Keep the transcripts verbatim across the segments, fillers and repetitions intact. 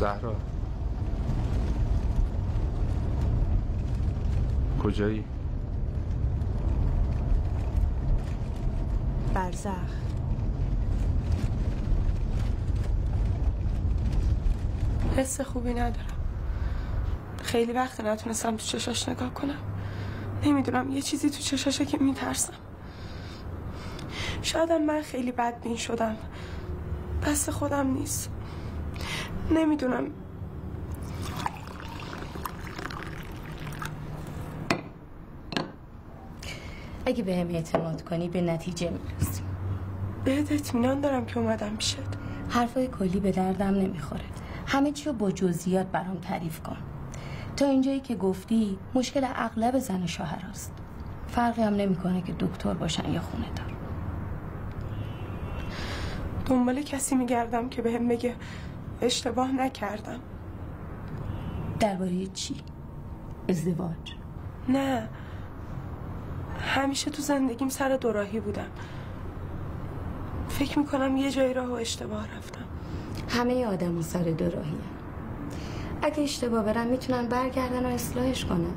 زهرا کجایی؟ برزخ. حس خوبی ندارم. خیلی وقت نتونستم تو چشاش نگاه کنم. نمیدونم یه چیزی تو چشاشه که میترسم. شایدم من خیلی بدبین شدم. دست خودم نیست. نمیدونم. اگه به هم اعتماد کنی به نتیجه میرسیم. بهت اطمینان دارم که اومدم پیشت. حرفای کلی به دردم نمیخوره. همه چی رو با جزئیات برام تعریف کن. تا اینجایی که گفتی مشکل اغلب زن شوهر است. فرقی هم نمیکنه که دکتر باشن یا خونه دار. دنبال کسی میگردم که بهم بگه اشتباه نکردم. درباره چی؟ ازدواج؟ نه، همیشه تو زندگیم سر دوراهی بودم. فکر میکنم یه جایی راه و اشتباه رفتم. همه آدم سر دوراهی. اگه اشتباه برن میتونن برگردن و اصلاحش کنن.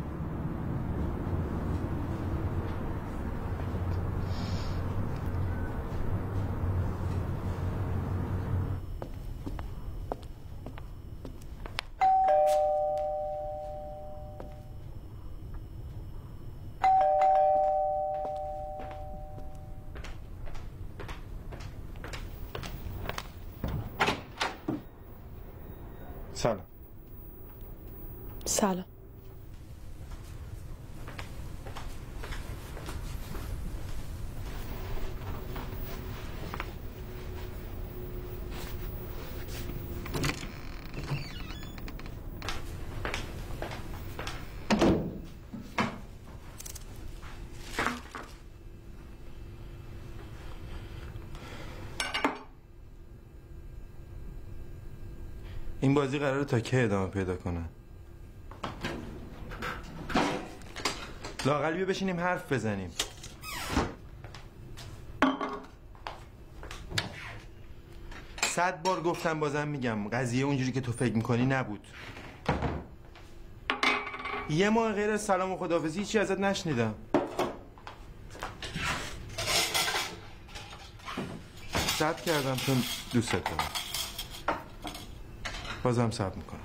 سلام. سلام. این بازی قراره تا که ادامه پیدا کنه؟ لااقل بیا بشینیم حرف بزنیم. صد بار گفتم بازم میگم قضیه اونجوری که تو فکر میکنی نبود. یه ماه غیر از سلام و خداحافظی هیچی ازت نشنیدم. صبر کردم چون دوست دارم. بازم صبر میکنم.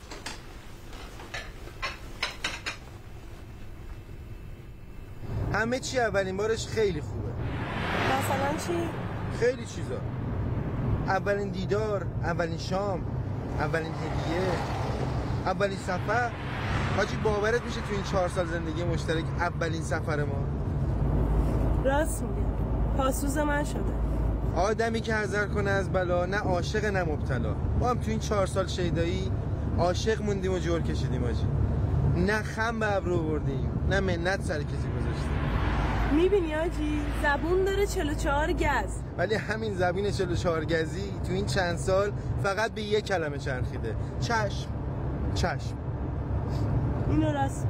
همه چی اولین بارش خیلی خوبه. مثلا چی؟ خیلی چیزا. اولین دیدار، اولین شام، اولین هدیه، اولین سفر. حاجی باورت میشه تو این چهار سال زندگی مشترک اولین سفر ما؟ راست میگه. پاسوز من شده. آدمی که حذر کنه از بلا، نه عاشق نه مبتلا. ما هم تو این چهار سال شیدایی عاشق موندیم و جور کشیدیم حاجی. نه خم به ابرو بردیم نه منت سر کسی گذاشتیم. میبینی حاجی زبون داره چهل و چهار گز، ولی همین زبین چهل و چهار گزی تو این چند سال فقط به یک کلمه چرخیده: چشم. چشم. اینو راست.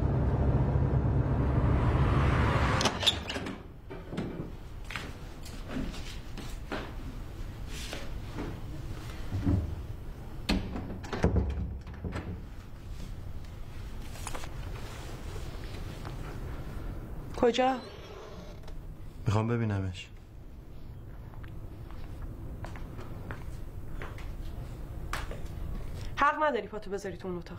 کجا؟ میخوام ببینمش. حق نداری پاتو بذاری تو اون اتاق.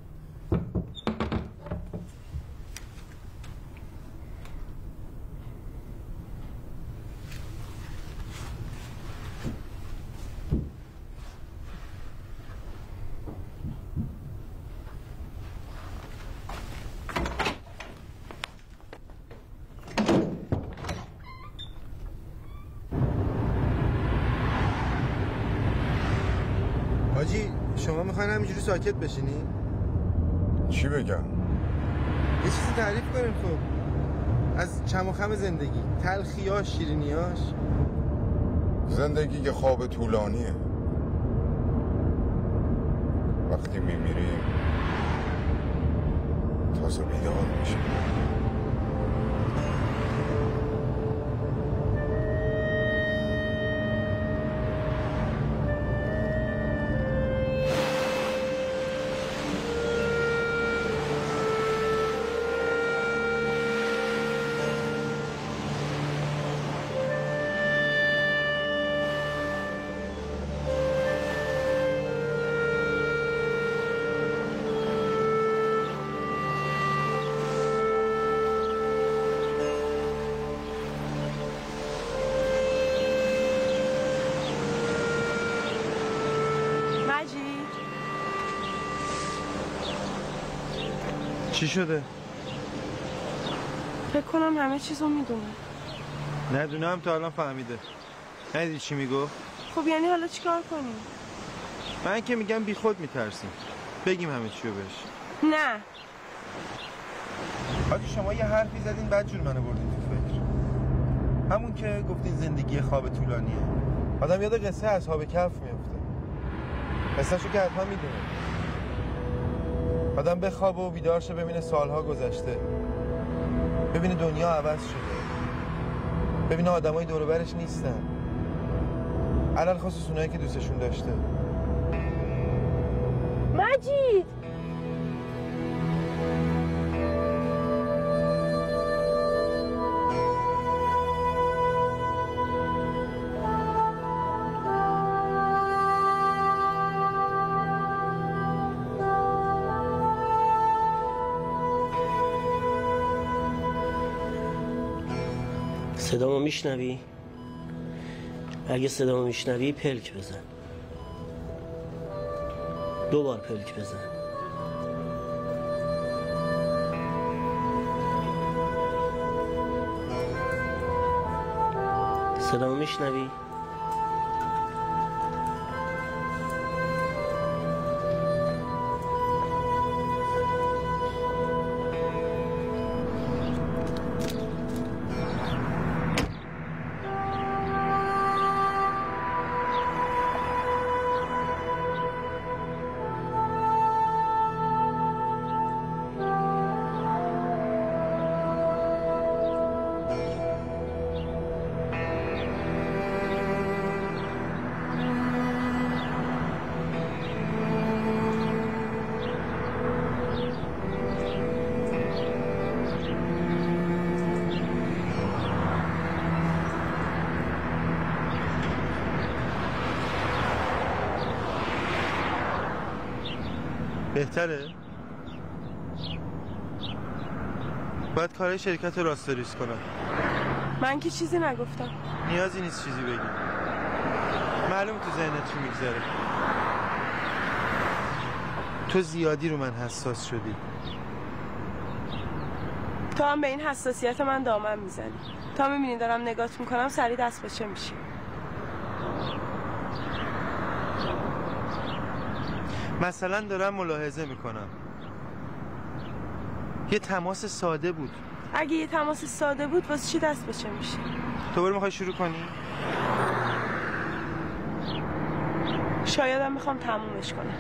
حاجی شما میخواین همینجوری ساکت بشینی؟ چی بگم؟ یه چیزی تعریف کنیم خب. از چم و خم زندگی، تلخیاش، شیرینیاش. زندگی که خواب طولانیه. وقتی میمیریم تازه بیدار میشیم. چی شده؟ فکر کنم همه چیزو میدونه. ندونم تا الان فهمیده. ندیدی چی میگو؟ خب یعنی حالا چیکار کنیم؟ من که میگم بی خود میترسیم. بگیم همه چیو بهش. نه. حاجی شما یه حرفی زدین بعد جور منو بردین تو فکر. همون که گفتین زندگی خواب طولانیه. آدم یاد قصه اصحاب کهف میفته. قصه‌شو که حتما میدونه. آدم بخواب و بیدار شه ببینه سالها گذشته. ببینه دنیا عوض شده. ببینه آدمای دور و برش نیستن. علل خصوص اونایی که دوستشون داشته. مجید صدامو میشنوی؟ اگه صدامو میشنوی پلک بزن. دو بار پلک بزن. صدامو میشنوی؟ بهتره؟ باید کارهای شرکت رو راستریز کنم. من که چیزی نگفتم. نیازی نیست چیزی بگی. معلوم تو ذهنت چی میگذره. تو زیادی رو من حساس شدی. تو هم به این حساسیت من دامن میزنی. تا میبینی دارم نگات میکنم سریع دست بچه میشی. مثلا دارم ملاحظه میکنم یه تماس ساده بود. اگه یه تماس ساده بود واسه چی دست بچه میشی؟ تو برو میخوای شروع کنی؟ شایدم میخوام تمومش کنم.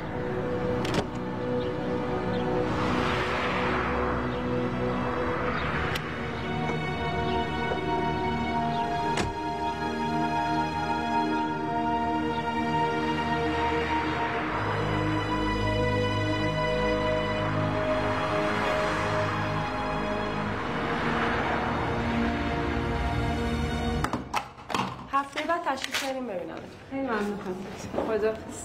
هفته بعد تشریف داریم ببینم. خیلی ممنون خانم. خداحافظ.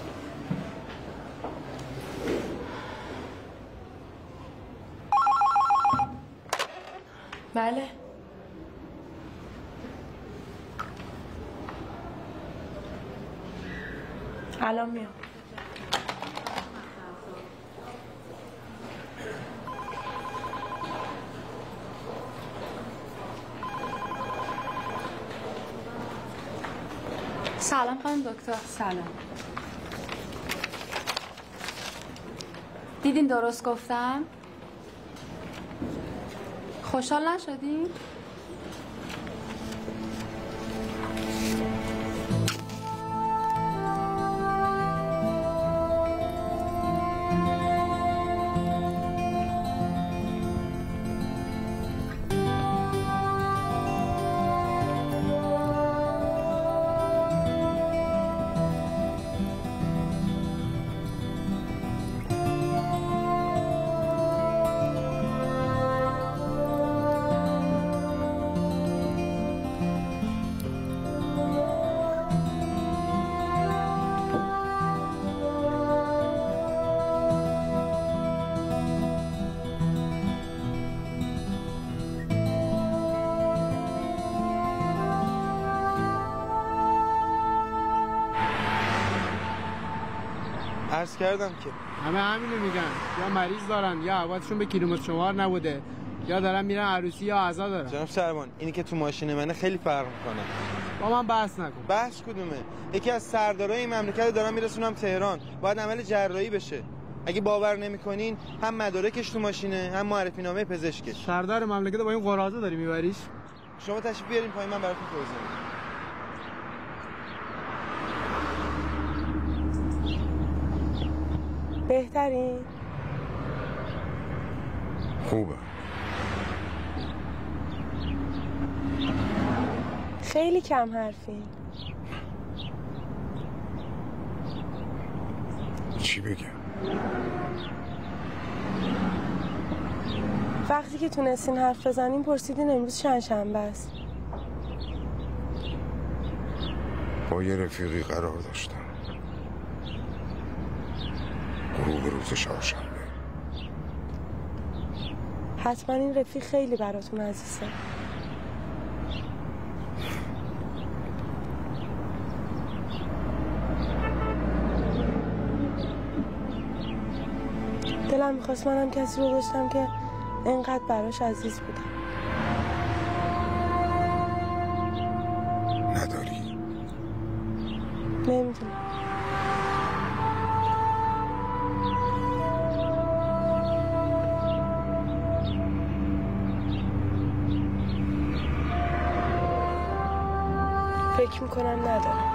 بله. الان میام. سلام خانم دکتر. سلام. دیدین درست گفتم؟ خوشحال نشدین؟ عرض کردم که همه همینو میگن، یا مریض دارن یا عوضشون به کیلومتر شمار نبوده، یا دارن میرن عروسی یا عزا دارن. جناب شهربان اینی که تو ماشین منه خیلی فرق میکنه. با من بحث نکن. بحث کدومه؟ یکی از سردارای این مملکت دارم میرسونم تهران، باید عمل جراحی بشه. اگه باور نمیکنین هم مدارکش تو ماشینه هم معرفی نامه پزشکش. سردار مملکت با این قراضه داری میبریش؟ شما تشریف بیارین پایین من براتون توضیح میدم. بهترین؟ خوبه. خیلی کم حرفین. چی بگم؟ وقتی که تونستین حرف بزنین پرسیدین امروز چند شنبه است. با یه رفیقی قرار داشتم غروب روز چهارشنبه. حتما این رفیق خیلی براتون عزیزه. دلم میخواست منم کسی رو داشتم که اینقدر براش عزیز بودم. نداری؟ نمیدونم. فکر میکنم ندارم.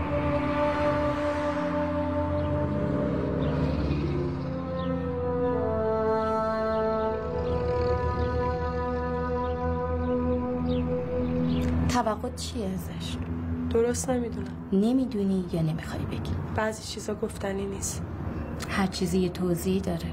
توقع چیه ازش؟ درست نمیدونم. نمیدونی یا نمیخوای بگی؟ بعضی چیزا گفتنی نیست. هر چیزی یه توضیحی داره.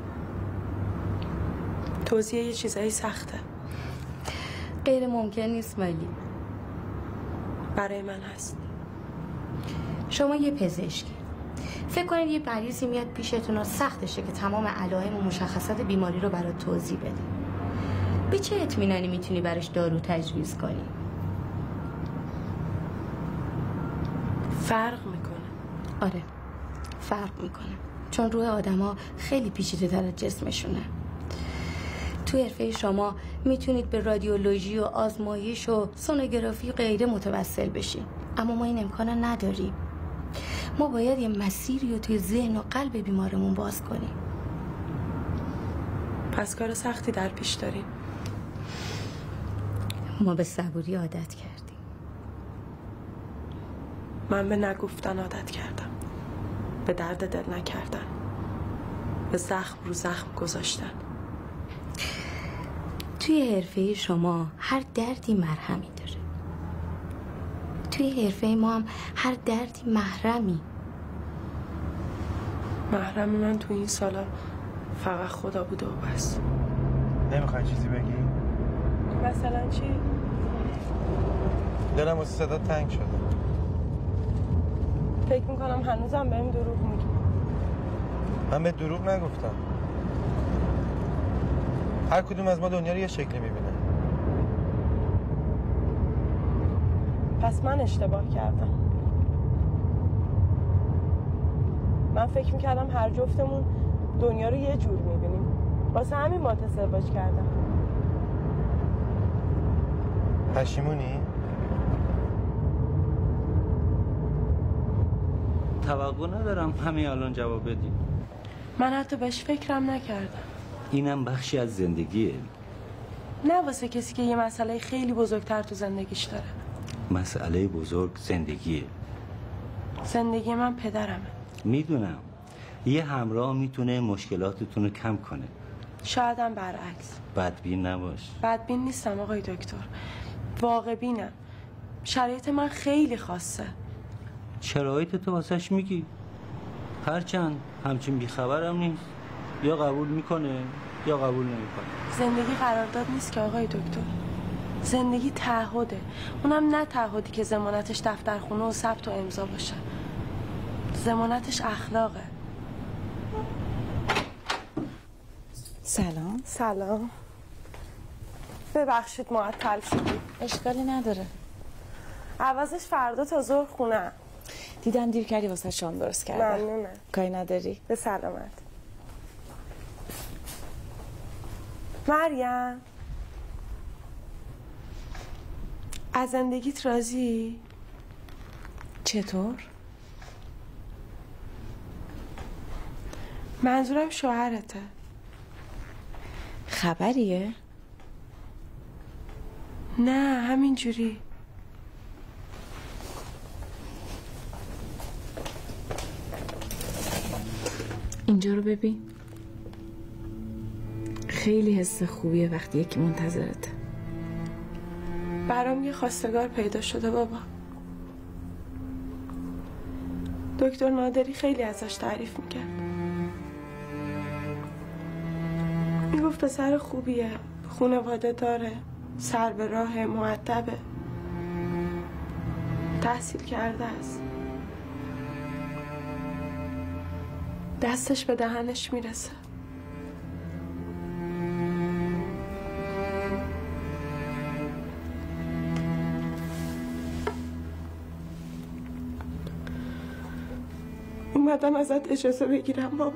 توضیح یه چیزایی سخته. غیر ممکن نیست ولی برای من هست. شما یه پزشکی، فکر کنید یه مریضی میاد پیشتون و سختشه که تمام علائم و مشخصات بیماری رو برات توضیح بده. به چه اطمینانی میتونی براش دارو تجویز کنی؟ فرق میکنه. آره فرق میکنه، چون روح آدما خیلی پیچیده تر از جسمشونه. تو حرفه شما میتونید به رادیولوژی و آزمایش و سونوگرافی و غیره متوسل بشین، اما ما این امکان نداریم. ما باید یه مسیری رو توی ذهن و قلب بیمارمون باز کنیم. پس کار سختی در پیش داریم. ما به صبوری عادت کردیم. من به نگفتن عادت کردم، به درد دل نکردن، به زخم رو زخم گذاشتن. توی حرفه شما هر دردی مرهمی داره. توی حرفه ما هم هر دردی محرمی. محرم من تو این سالا فقط خدا بوده و بس. نمیخوای چیزی بگی؟ مثلا چی؟ دلم واسه صدا تنگ شده. فکر میکنم هنوزم بهم دروغ میگی. من به دروغ نگفتم. هر کدوم از ما دنیا رو یه شکلی میبینه. پس من اشتباه کردم. من فکر میکردم هر جفتمون دنیا رو یه جور میبینیم، واسه همین با ازدواج کردم. پشیمونی؟ توقع ندارم همه الان جواب بدی. من حتی بهش فکرم نکردم. اینم بخشی از زندگیه. نه واسه کسی که یه مسئله خیلی بزرگتر تو زندگیش داره. مسئله بزرگ زندگیه. زندگی من پدرمه. میدونم یه همراه میتونه مشکلاتتون رو کم کنه. شایدم برعکس. بدبین نباش. بدبین نیستم آقای دکتر، واقع بینم. شرایط من خیلی خاصه. شرایط تو واسش میگی، هرچند همچین بیخبرم نیست. یا قبول میکنه یا قبول نمیکنه. زندگی قرارداد نیست که آقای دکتر. زندگی تعهده. اونم نه تعهدی که ضمانتش دفترخونه و ثبت و امضا باشه. ضمانتش اخلاقه. سلام. سلام. ببخشید معطل شدی. اشکالی نداره. عوضش فردا تا ظهر خونه. دیدم دیر کردی واسه شام درست کردم. ممنونم. کاری نداری؟ به سلامت. مریم از زندگیت راضی؟ چطور؟ منظورم شوهرته. خبریه؟ نه همینجوری. اینجا رو ببین. خیلی حس خوبیه وقتی یکی منتظرته. برام یه خواستگار پیدا شده بابا. دکتر نادری خیلی ازش تعریف میکرد. میگفت پسر خوبیه، خانواده داره، سر به راه، مؤدبه، تحصیل کرده است، دستش به دهنش میرسه. اومدم ازت اجازه بگیرم بابا.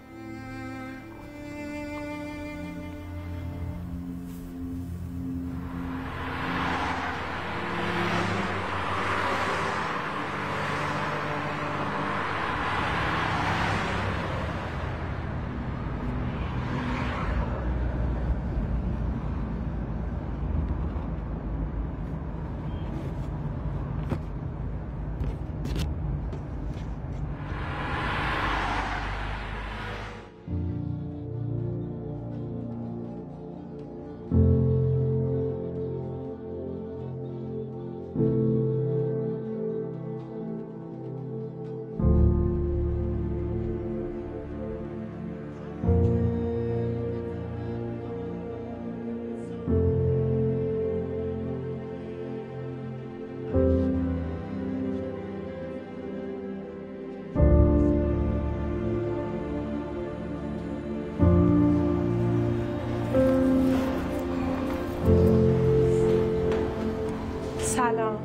سلام.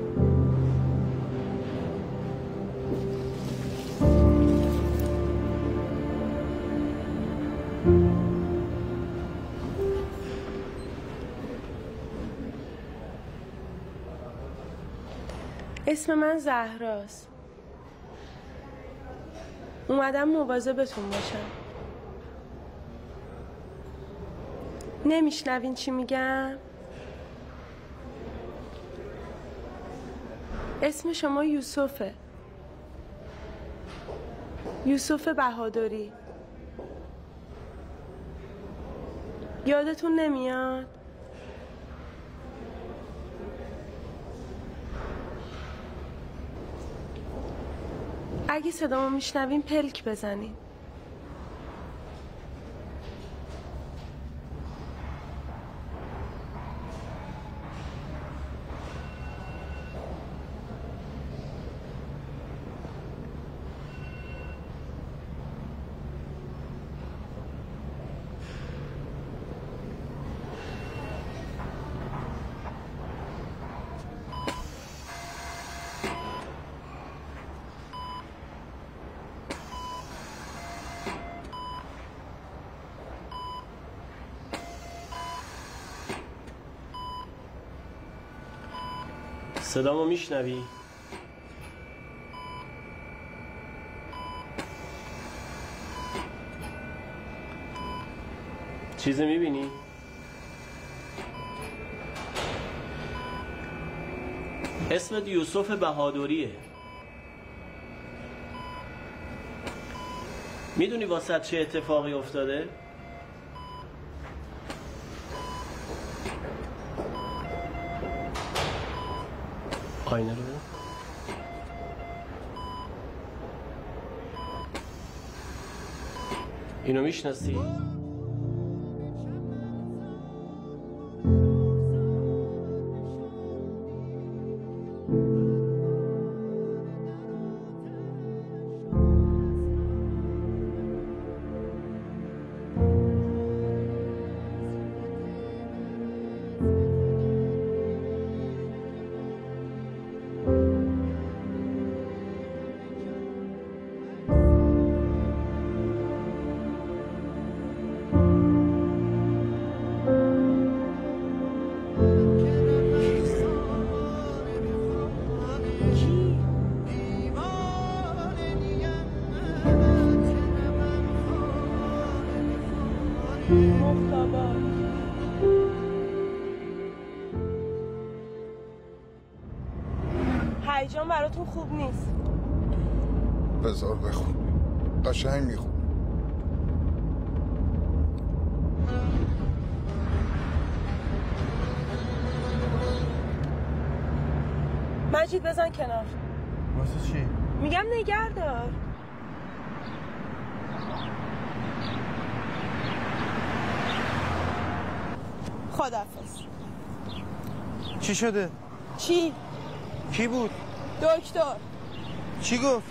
اسم من زهراست. اومدم مواظبتون باشم. نمیشنوین چی میگم؟ اسم شما یوسفه. یوسف بهادری. یادتون نمیاد؟ اگه صدامو میشنوین پلک بزنین. صدامو میشنوی؟ چیزی میبینی؟ اسمت یوسف بهادریه. میدونی واسه چه اتفاقی افتاده؟ آینه رو اینو میشناسی؟ الان براتون خوب نیست. بذار بخون، قشنگ میخون. مجید بزن کنار. واسه چی؟ میگم نگه دار. خداحافظ. چی شده؟ چی؟ کی بود؟ دکتر. چی گفت؟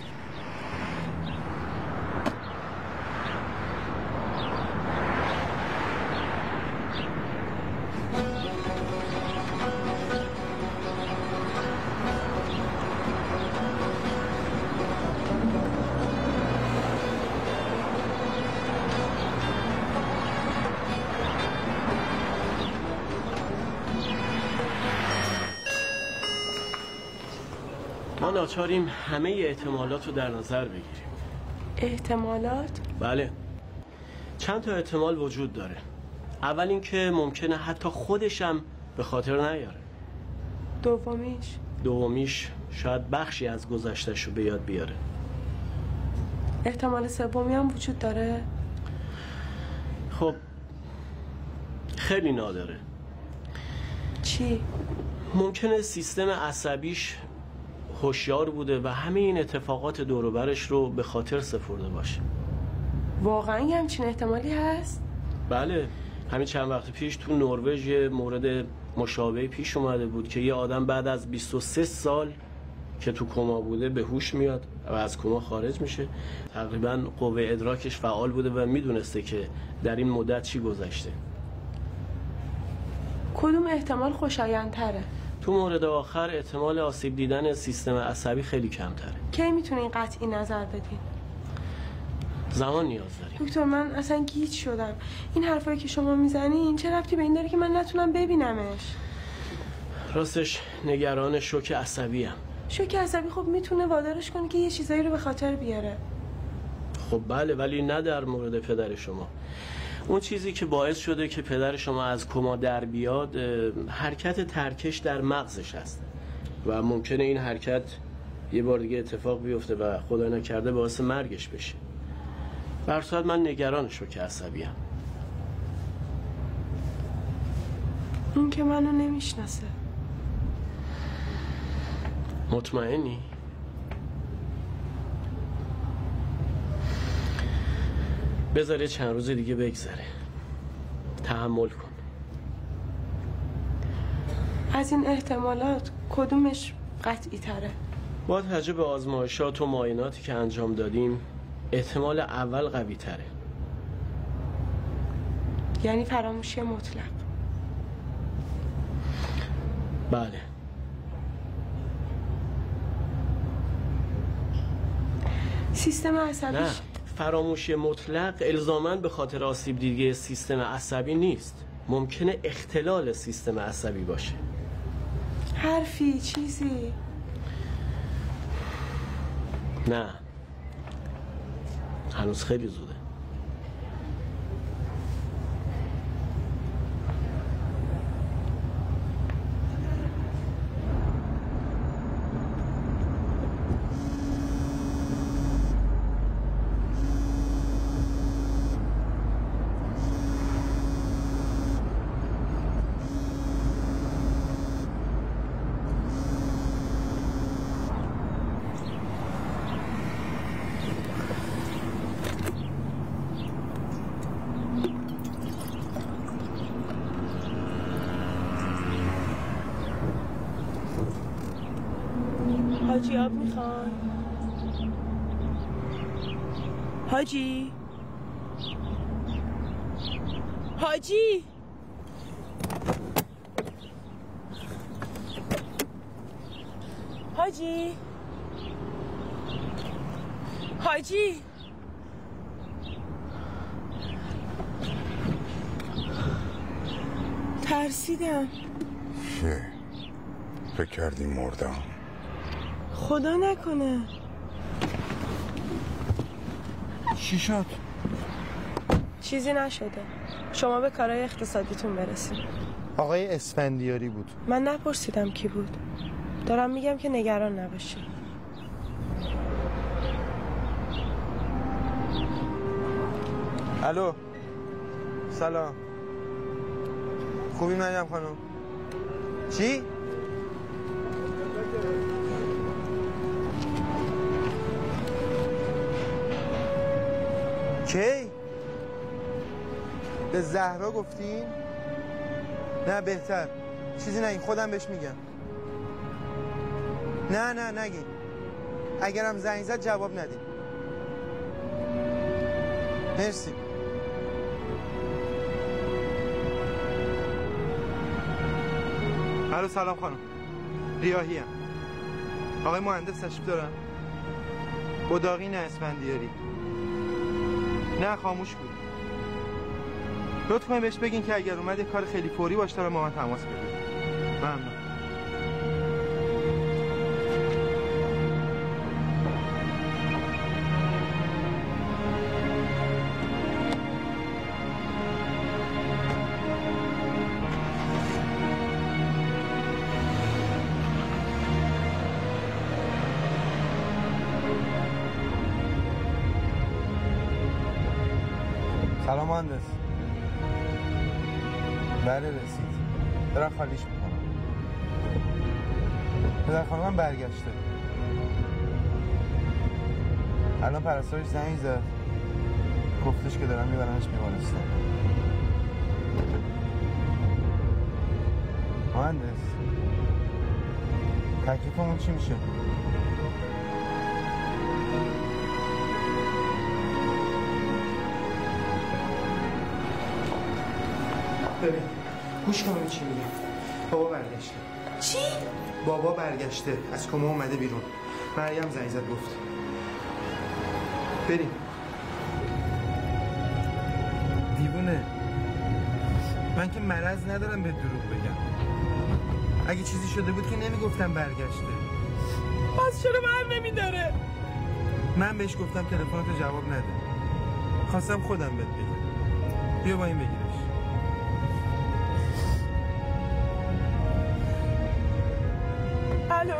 ما ناچاریم همه احتمالات رو در نظر بگیریم. احتمالات؟ بله، چند تا احتمال وجود داره. اول اینکه ممکنه حتی خودشم به خاطر نیاره. دومیش؟ دومیش شاید بخشی از گذشتش رو به یاد بیاره. احتمال سومی هم وجود داره؟ خب خیلی نادره. چی؟ ممکنه سیستم عصبیش هوشیار بوده و همه این اتفاقات دور و برش رو به خاطر سپرده باشه. واقعا یه همچین احتمالی هست؟ بله، همین چند وقت پیش تو نروژ یه مورد مشابه پیش اومده بود که یه آدم بعد از بیست و سه سال که تو کما بوده به هوش میاد و از کما خارج میشه. تقریبا قوه ادراکش فعال بوده و میدونسته که در این مدت چی گذشته. کدوم احتمال خوشایندتره؟ تو مورد آخر احتمال آسیب دیدن سیستم عصبی خیلی کمتره. کی میتونین قطعی نظر بدین؟ زمان نیاز داریم. دکتر من اصلا گیج شدم. این حرفایی که شما میزنین چه ربطی به این داره که من نتونم ببینمش؟ راستش نگران شوک عصبی ام. شوک عصبی خب میتونه وادارش کنه که یه چیزایی رو به خاطر بیاره. خب بله، ولی نه در مورد پدر شما. اون چیزی که باعث شده که پدر شما از کما در بیاد حرکت ترکش در مغزش هست و ممکنه این حرکت یه بار دیگه اتفاق بیفته و خدا نکرده باعث مرگش بشه. به هر صورت من نگران شوک عصبی ام. اون که منو نمیشناسه. مطمئنی؟ بذاره چند روز دیگه بگذره. تحمل کن. از این احتمالات کدومش قطعی تره؟ با توجه به آزمایشات و معایناتی که انجام دادیم احتمال اول قوی تره. یعنی فراموشی مطلق؟ بله. سیستم عصبیش؟ نه، فراموشی مطلق الزاماً به خاطر آسیب دیدگی سیستم عصبی نیست. ممکنه اختلال سیستم عصبی باشه. حرفی چیزی؟ نه، هنوز خیلی زوده. حاجی آب میخوان؟ حاجی؟ حاجی؟ حاجی؟ حاجی؟ ترسیدم. چیه؟ فکر کردی مردم؟ خدا نکنه. چی شد؟ چیزی نشده. شما به کارهای اقتصادیتون برسید. آقای اسفندیاری بود. من نپرسیدم کی بود. دارم میگم که نگران نباشی. الو سلام، خوبی مریم خانم؟ چی؟ کی؟ به زهرا گفتین؟ نه بهتر چیزی نگین، خودم بهش میگم. نه نه نگین، اگرم زنگ زد جواب ندین. مرسی. الو سلام خانم، ریاحی ام. آقای مهندس تشریف دارن؟ بداغی نه اسفندیاری. نه خاموش بود. لطف کنید بهش بگین که اگر اومد کار خیلی فوری باشه تا به ما تماس بگیره. ممنون. سلام مهندس. بله رسید، دارم خالیش میکنم. پدر خانمم برگشته. الان پرستارش زنگ زد، گفتش که دارم میبرنش بیمارستان. مهندس تکلیفمون چی میشه؟ ببین گوش کن چی میگه. بابا برگشته. چی؟ بابا برگشته، از کما اومده بیرون. مریم زنگ زد گفت بریم. دیوونه، من که مرض ندارم به دروغ بگم. اگه چیزی شده بود که نمیگفتم برگشته. پس چرا من نمیداره؟ من بهش گفتم تلفنتو جواب نده، خواستم خودم بهت بگم. بیا با این بگیرش. الو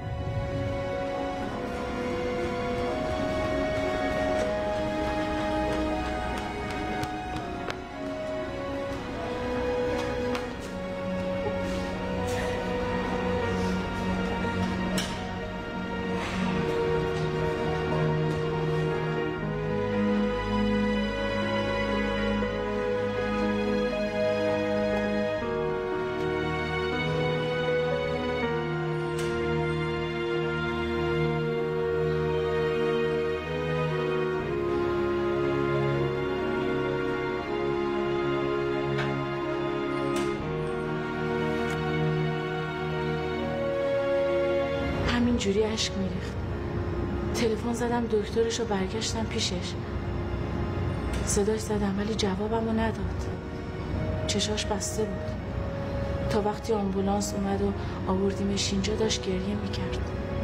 جوری اشک میریخت. تلفن زدم دکترش رو برگشتم پیشش. صداش زدم ولی جوابمو نداد. چشاش بسته بود. تا وقتی آمبولانس اومد و آوردیمش اینجا داشت گریه میکرد.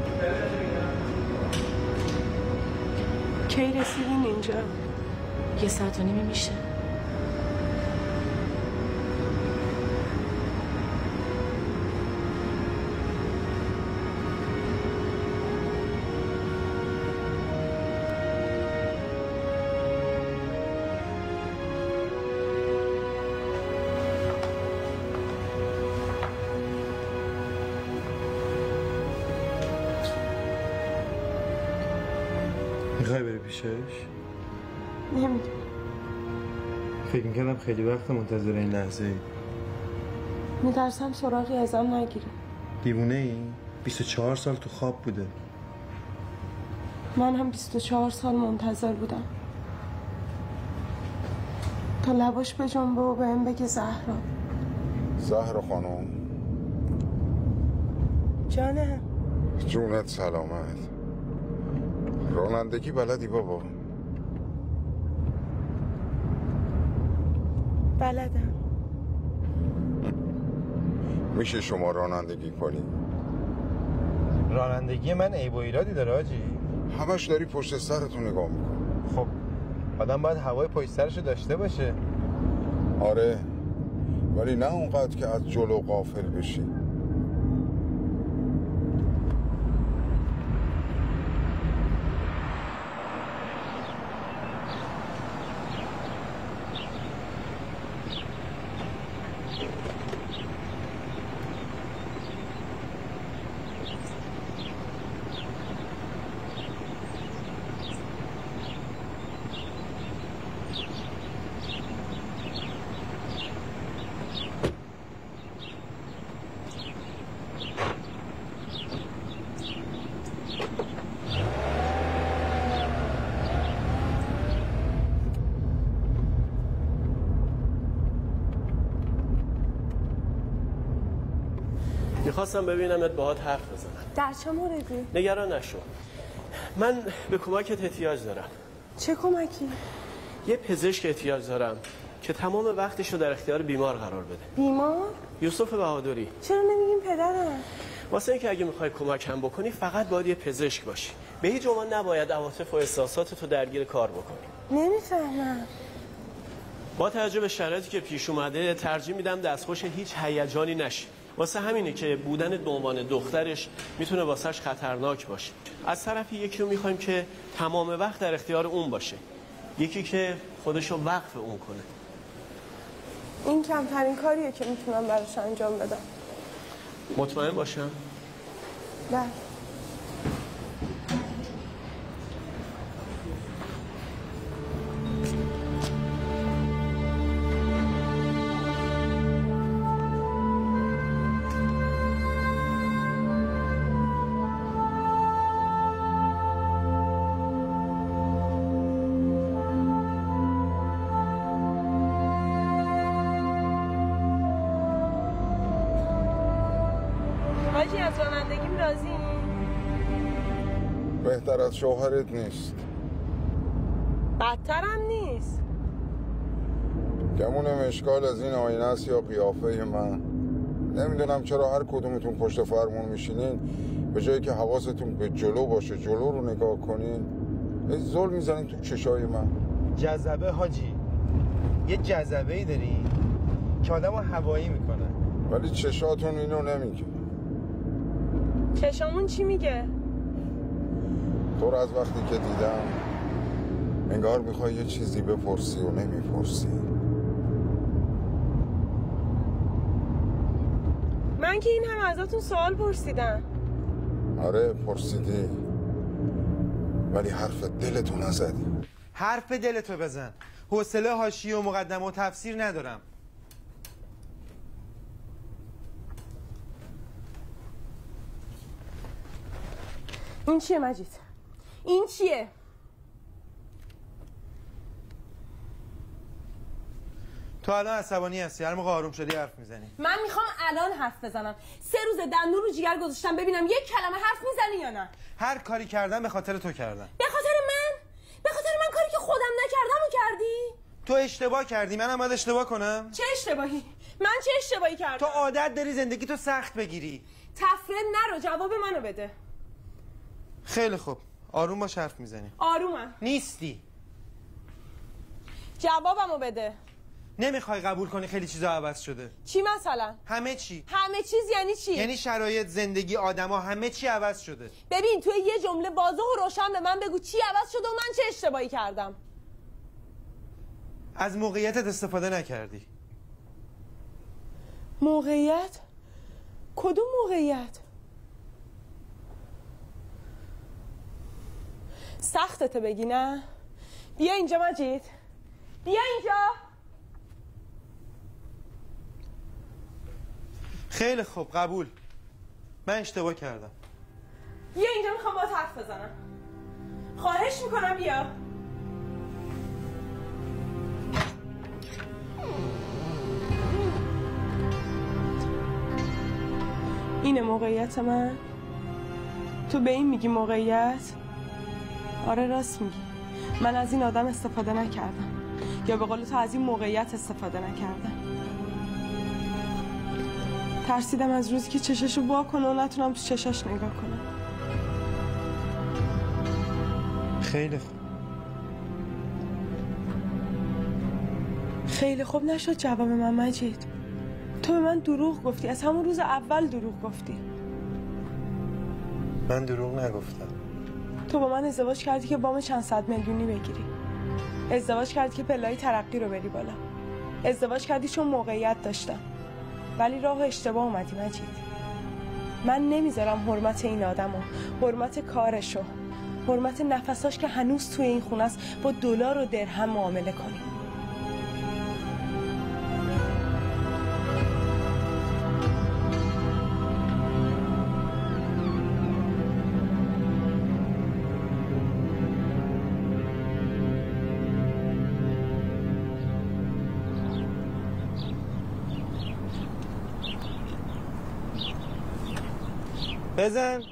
کی رسیدین اینجا؟ یه ساعت و نیمه میشه. میخوای بری پیشش؟ نمیدونم. فکر میکردم خیلی وقت منتظر این لحظه ای. میترسم سراغی ازم نگیره. دیوونه ای؟ بیست و چهار سال تو خواب بوده. من هم بیست و چهار سال منتظر بودم تا لباش به جنبه و بهم بگه زهرا. زهرا خانم جانم. جونت سلامت. رانندگی بلدی بابا؟ بلدم. میشه شما رانندگی کنی؟ رانندگی من عیب و ایرادی داره حاجی؟ همش داری پشت سرتو نگاه میکنی. خب آدم باید هوای پشت سرشو داشته باشه. آره ولی نه اونقدر که از جلو غافل بشی. میخواستم ببینمت باهات حرف بزنم. در چه موردی؟ نگران نشو. من به کمکت احتیاج دارم. چه کمکی؟ یه پزشک احتیاج دارم که تمام وقتش رو در اختیار بیمار قرار بده. بیمار؟ یوسف بهادری. چرا نمیگیم پدرم؟ واسه اینکه اگه میخوای کمکم بکنی فقط باید یه پزشک باشی. به هیچ عنوان نباید عواطف و احساسات تو درگیر کار بکنی. نمیفهمم. با توجه به شرایطی که پیش اومده ترجیح میدم دستخوش هیچ هیجانی نشی. واسه همینه که بودن به عنوان دخترش میتونه واسهش خطرناک باشه. از طرفی یکی رو میخوایم که تمام وقت در اختیار اون باشه. یکی که خودشو وقف اون کنه. این کمترین کاریه که میتونم براش انجام بدم. مطمئن باشم؟ بله. حاجی از رانندگیم راضی؟ بهتر از شوهرت نیست. بدترم نیست. گمون مشکال از این آینه است یا قیافه من. نمیدونم چرا هر کدومتون پشت فرمون میشینین به جایی که حواستون به جلو باشه جلو رو نگاه کنین یه زل میزنین تو چشای من. جذبه حاجی، یه جذبه ای داری که آدم رو هوایی میکنه. ولی چشاتون اینو نمیگه. چشامون چی میگه؟ تو رو از وقتی که دیدم انگار میخوای یه چیزی بپرسی و نمیپرسی. من که این هم ازتون سوال پرسیدم. آره پرسیدی ولی حرف دلتو نزدی. حرف دلتو بزن. حوصله حاشیه و مقدمه و تفسیر ندارم. این چیه مجید؟ این چیه؟ تو الان عصبانی هستی، هر موقع آروم شدی حرف میزنی. من میخوام الان حرف بزنم. سه روز دندون رو جیگر گذاشتم ببینم یک کلمه حرف میزنی یا نه. هر کاری کردم به خاطر تو کردم. به خاطر من؟ به خاطر من کاری که خودم نکردم و کردی؟ تو اشتباه کردی، منم باید اشتباه کنم؟ چه اشتباهی؟ من چه اشتباهی کردم؟ تو عادت داری زندگی تو سخت بگیری. تفره نرو، جواب منو بده. خیلی خوب، آروم باش حرف میزنی. آرومم نیستی. جوابمو بده. نمیخوای قبول کنی خیلی چیزا عوض شده. چی مثلا؟ همه چی. همه چیز یعنی چی؟ یعنی شرایط، زندگی، آدما، همه چی عوض شده. ببین توی یه جمله واضح و روشن به من بگو چی عوض شده و من چه اشتباهی کردم. از موقعیتت استفاده نکردی. موقعیت؟ کدوم موقعیت؟ سختته بگی نه؟ بیا اینجا مجید، بیا اینجا. خیلی خوب، قبول. من اشتباه کردم. بیا اینجا، میخوام باهات حرف بزنم. خواهش میکنم بیا. اینه موقعیت من؟ تو به این میگی موقعیت؟ آره راست میگی. من از این آدم استفاده نکردم، یا به قول تو از این موقعیت استفاده نکردم. ترسیدم از روزی که چشاشو وا کنه و نتونم تو چشاش نگاه کنم. خیلی خوب. خیلی خوب نشد جواب من مجید. تو به من دروغ گفتی، از همون روز اول دروغ گفتی. من دروغ نگفتم. تو با من ازدواج کردی که وام چند صد میلیونی بگیری. ازدواج کردی که پله‌های ترقی رو بری بالا. ازدواج کردی چون موقعیت داشتم. ولی راه اشتباه اومدی مجید. من نمیذارم حرمت این آدمو، حرمت کارشو، حرمت نفساش که هنوز توی این خونه است با دلار و درهم معامله کنی. بزن.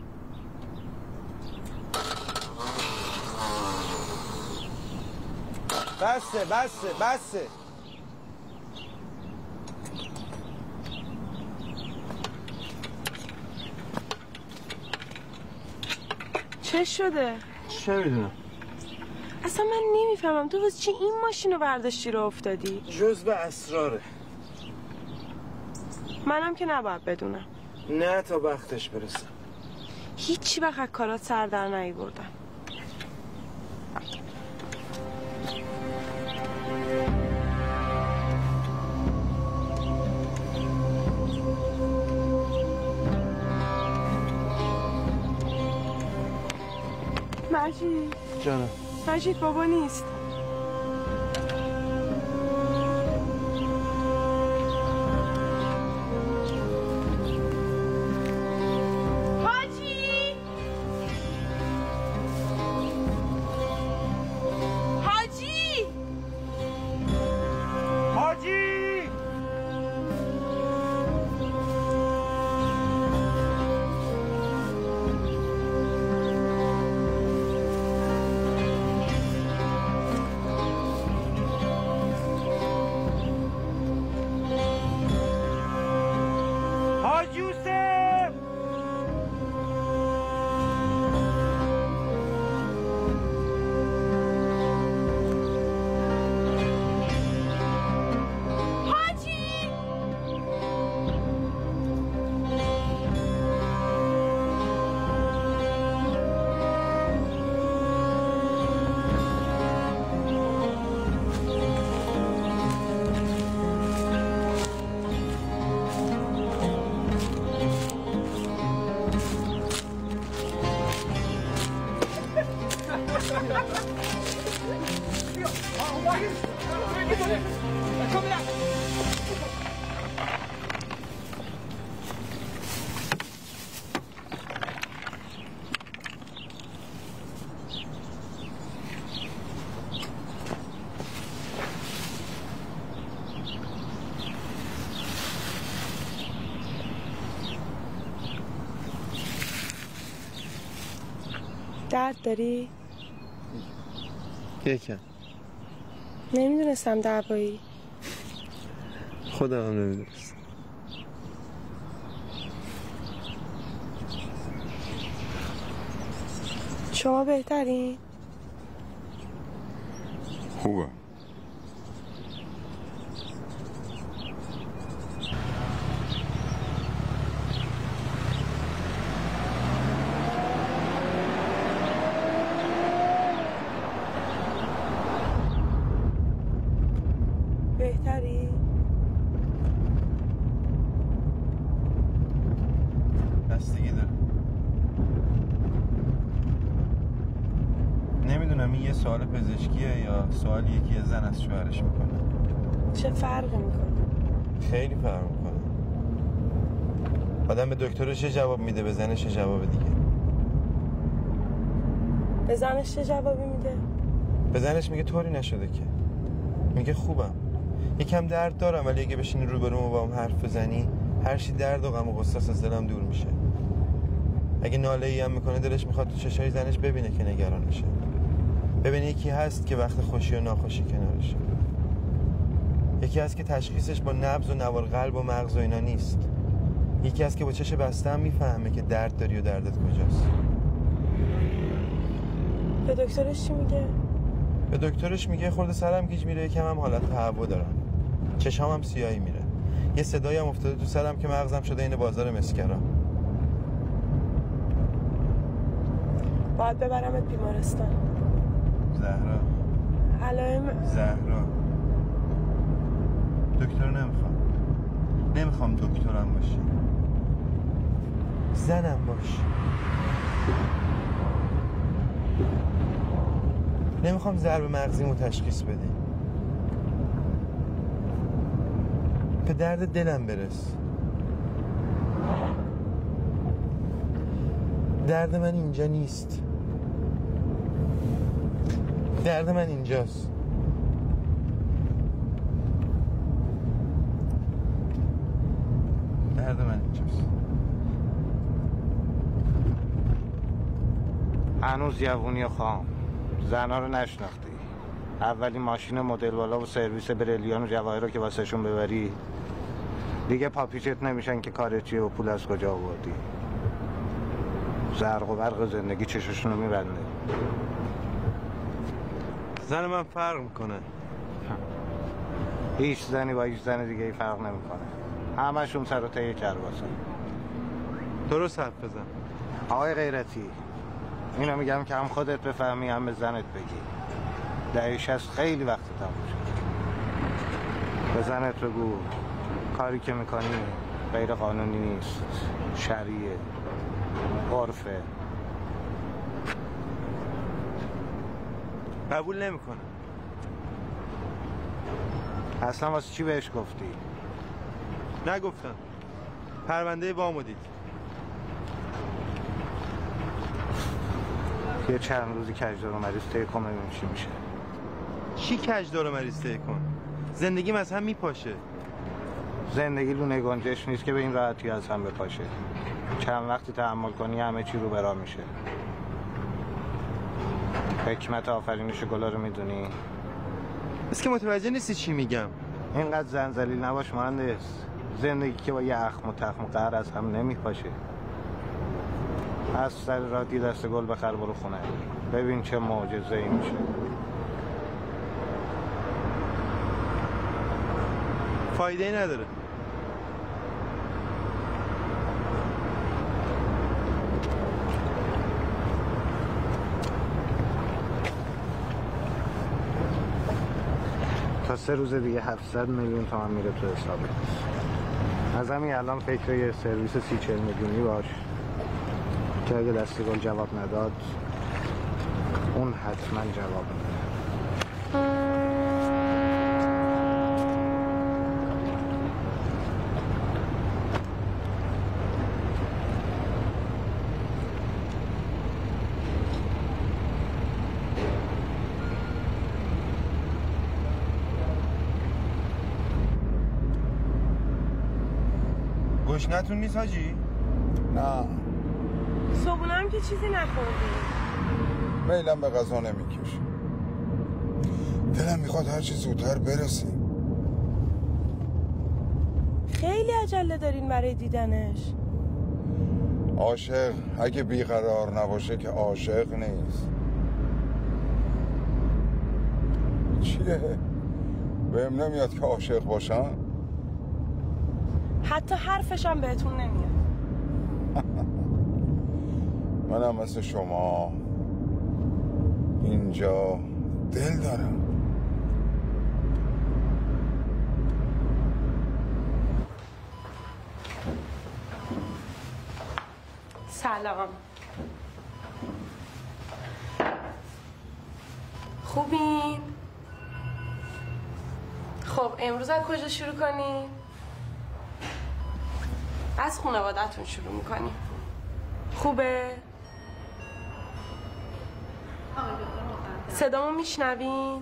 بسه بسه بسه. چه شده؟ چه میدونم. اصلا من نمیفهمم تو واسه چی این ماشین رو برداشتی رو افتادی؟ جزء اسراره. منم که نباید بدونم. نه تا وقتش برسم. هیچی وقت کارات سر در نیاوردم. مجید جانم. مجید بابا نیست. درد داری؟ یکم. نمیدونستم دعوایی. خودم هم نمیدونستم. شما بهترین؟ خوبه. بهتری؟ بستگی داره. نمیدونم این یه سوال پزشکیه یا سوالیه که یه زن از شوهرش میکنه. چه فرقی میکنه؟ خیلی فرق میکنه. آدم به دکترش چه جواب میده، به زنش چه جواب دیگه. به زنش چه جوابی میده؟ به زنش میگه طوری نشده که. میگه خوبم. یکم درد دارم ولی اگه بشینی روبروم و با هم حرف بزنی هر چی درد و غم و غصه از دلم دور میشه. اگه ناله ای هم میکنه دلش میخواد تو چشای زنش ببینه که نگرانشه. ببینه یکی هست که وقت خوشی و ناخوشی کنارشه. یکی هست که تشخیصش با نبض و نوار قلب و مغز و اینا نیست. یکی هست که با چش بسته هم میفهمه که درد داری و دردت کجاست. به دکترش چی میگه؟ به دکترش میگه خورده سرم گیج میره، یکم هم حالت تهوع دارم. چشام هم سیاهی میره. یه صدایی هم افتاده تو سرم که مغزم شده این بازار مسکرا. باید ببرمت بیمارستان. زهرا. علائم زهرا. دکتر نمیخوام. نمیخوام دکترم باشی. زنم باش. نمیخوام ضرب مغزیمو تشخیص بدی. به درد دلم برس. درد من اینجا نیست. درد من اینجاست. درد من اینجاست. هنوز جوونی خام، زنا رو نشناختی. اولین ماشین مدل بالا و سرویس بریلیان و جواهر رو که واسهشون ببری دیگه پاپیچت نمیشن که کارت چیه و پول از کجا آوردی. زرق و برق زندگی چششون رو میبنده. زن من فرق میکنه. هیچ زنی با هیچ زن دیگه ای فرق نمیکنه. همشون سر و ته کرباسن. درست حرف بزن. آقای غیرتی، اینو میگم که هم خودت بفهمی هم به زنت بگی. دهه شصت خیلی وقت تموم شد. به زنت بگو کاری که میکنی غیر قانونی نیست، شرعیه، عرفه. قبول نمیکنه. اصلا واسه چی بهش گفتی؟ نگفتم. پرونده وامو دید. یه چند روزی کجدار و مریض طی کن ببینیم چی میشه. چی کجدار و مریض طی کن؟ زندگیم از هم میپاشه. زندگی لونه گنجش نیست که به این راحتی از هم بپاشه. چند وقتی تحمل کنی همه چی رو برا میشه. حکمت آفرینش گلا رو میدونی؟ بس که متوجه نیستی چی میگم. اینقدر زنزلیل نباش مهندس. زندگی که با یه اخم و تخم و قهر از هم نمیپاشه. از سر راه دست گل بخر برو خونه. ببین چه معجزه ای میشه. فایده ای نداره. تا سه روز دیگه هفتصد میلیون تومان میره تو حسابت. از همین الان فکر یه سرویس سی چهل میلیونی باش که اگه دستی گل جواب نداد اون حتما جواب میده. گشنتون نیست حاجی؟ نه. صبحونه هم که چیزی نخوردی. میلم به غذا نمیکشه. دلم میخواد هرچی زودتر برسیم. خیلی عجله دارین برای دیدنش. عاشق اگه بیقرار نباشه که عاشق نیست. چیه؟ بهم نمیاد که عاشق باشم؟ حتی حرفش هم بهتون نمیاد. منم مثل شما اینجا دل دارم. سلام. خوبین؟ خب امروز از کجا شروع کنیم؟ از خانواده‌تون شروع میکنیم. خوبه؟ صدامو میشنوین؟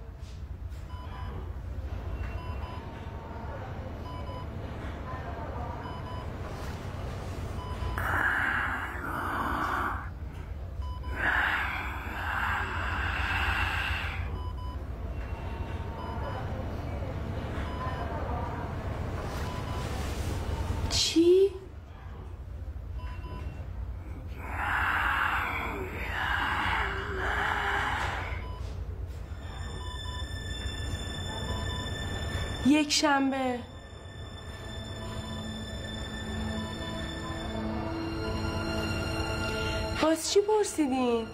چی؟ یک شنبه. باز چی پرسیدین؟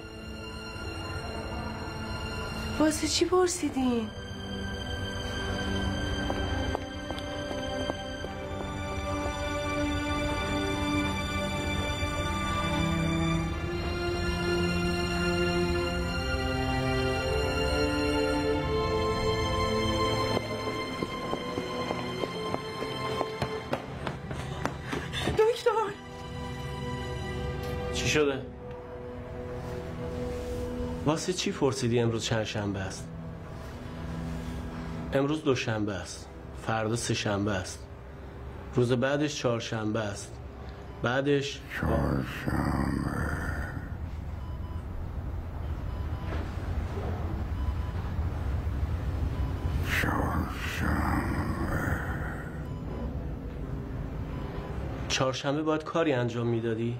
واسه چی پرسیدین؟ دکتر چی شده؟ واسه چی پرسیدی امروز چند شنبه است؟ امروز دوشنبه است، فردا سه شنبه است، روز بعدش چهارشنبه است، بعدش چهارشنبه چهارشنبه باید کاری انجام میدادی؟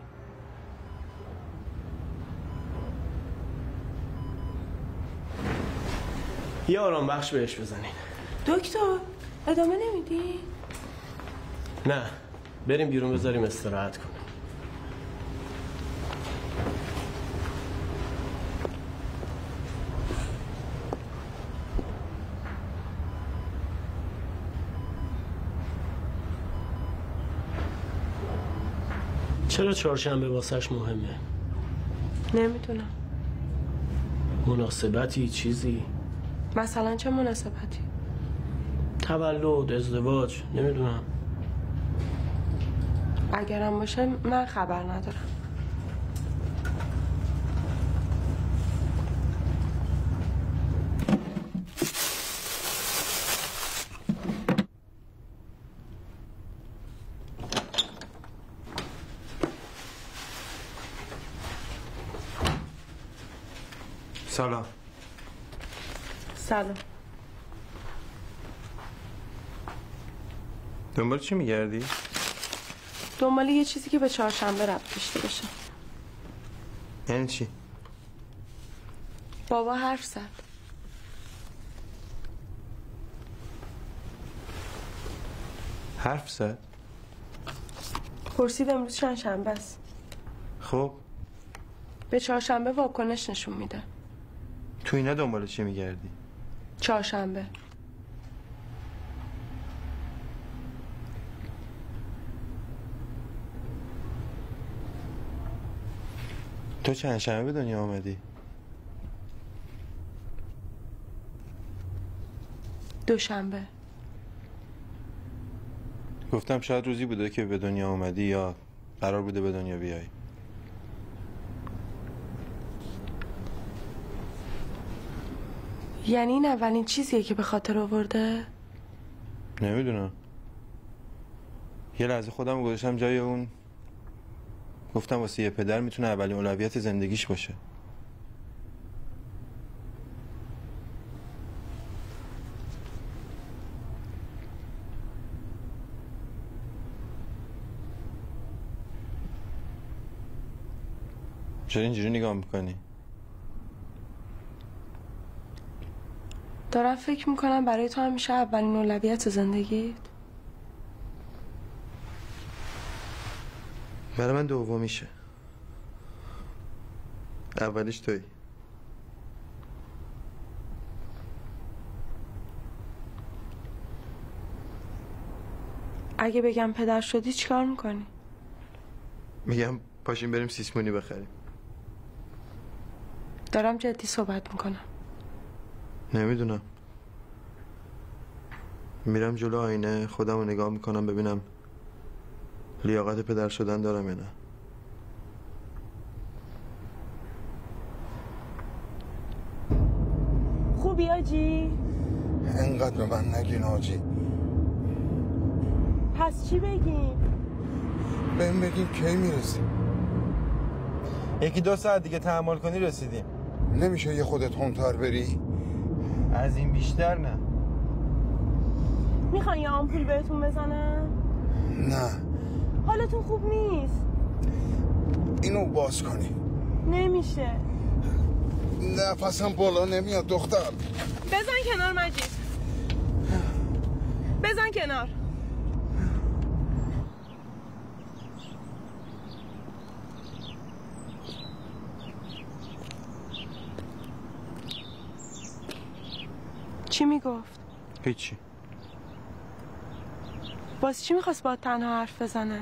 یه آرام بخش بهش بزنین. دکتر ادامه نمیدی؟ نه، بریم بیرون بذاریم استراحت کنه. چرا چهارشنبه واسش مهمه؟ نمیدونم. مناسبتی چیزی؟ مثلا چه مناسبتی؟ تولد، ازدواج، نمیدونم. اگرم باشه من خبر ندارم. سلام. سلام. دنبال چی میگردی؟ دنبال یه چیزی که به چهارشنبه ربط داشته باشه. یعنی چی؟ بابا حرف زد. حرف زد؟ پرسید امروز چند شنبه است. خب به چهارشنبه واکنش نشون میده. تو اینا دنبال چی میگردی؟ چهارشنبه. تو چند شنبه به دنیا آمدی؟ دوشنبه. گفتم شاید روزی بوده که به دنیا آمدی یا قرار بوده به دنیا بیای. یعنی این اولین چیزیه که به خاطر آورده؟ نمیدونم. یه لحظه خودم گذاشتم جای اون، گفتم واسه یه پدر میتونه اولین اولویت زندگیش باشه. چرا اینجوری نگاه میکنی؟ دارم فکر میکنم برای تو همیشه اولین اولویت زندگیت؟ برای من دومیشه. اولیش تویی. اگه بگم پدر شدی چیکار میکنی؟ میگم پاشیم بریم سیسمونی بخریم. دارم جدی صحبت میکنم. نمیدونم. میرم جلو آینه خودم رو نگاه میکنم ببینم لیاقت پدر شدن دارم یا نه. خوبی آجی؟ انقدر به من نگین آجی. پس چی بگیم؟ بهم بگین کی میرسیم؟ یکی دو ساعت دیگه تحمل کنی رسیدیم. نمیشه یه خودت هونتر بری؟ از این بیشتر نه. میخوان یه آمپول بهتون بزنم؟ نه. حالتون خوب نیست. اینو باز کنی. نمیشه. نفسم بالا نمیاد دختر. بزن کنار مجید. بزن کنار. چی میگفت؟ هیچی. باز چی میخواست با تنها حرف بزنه؟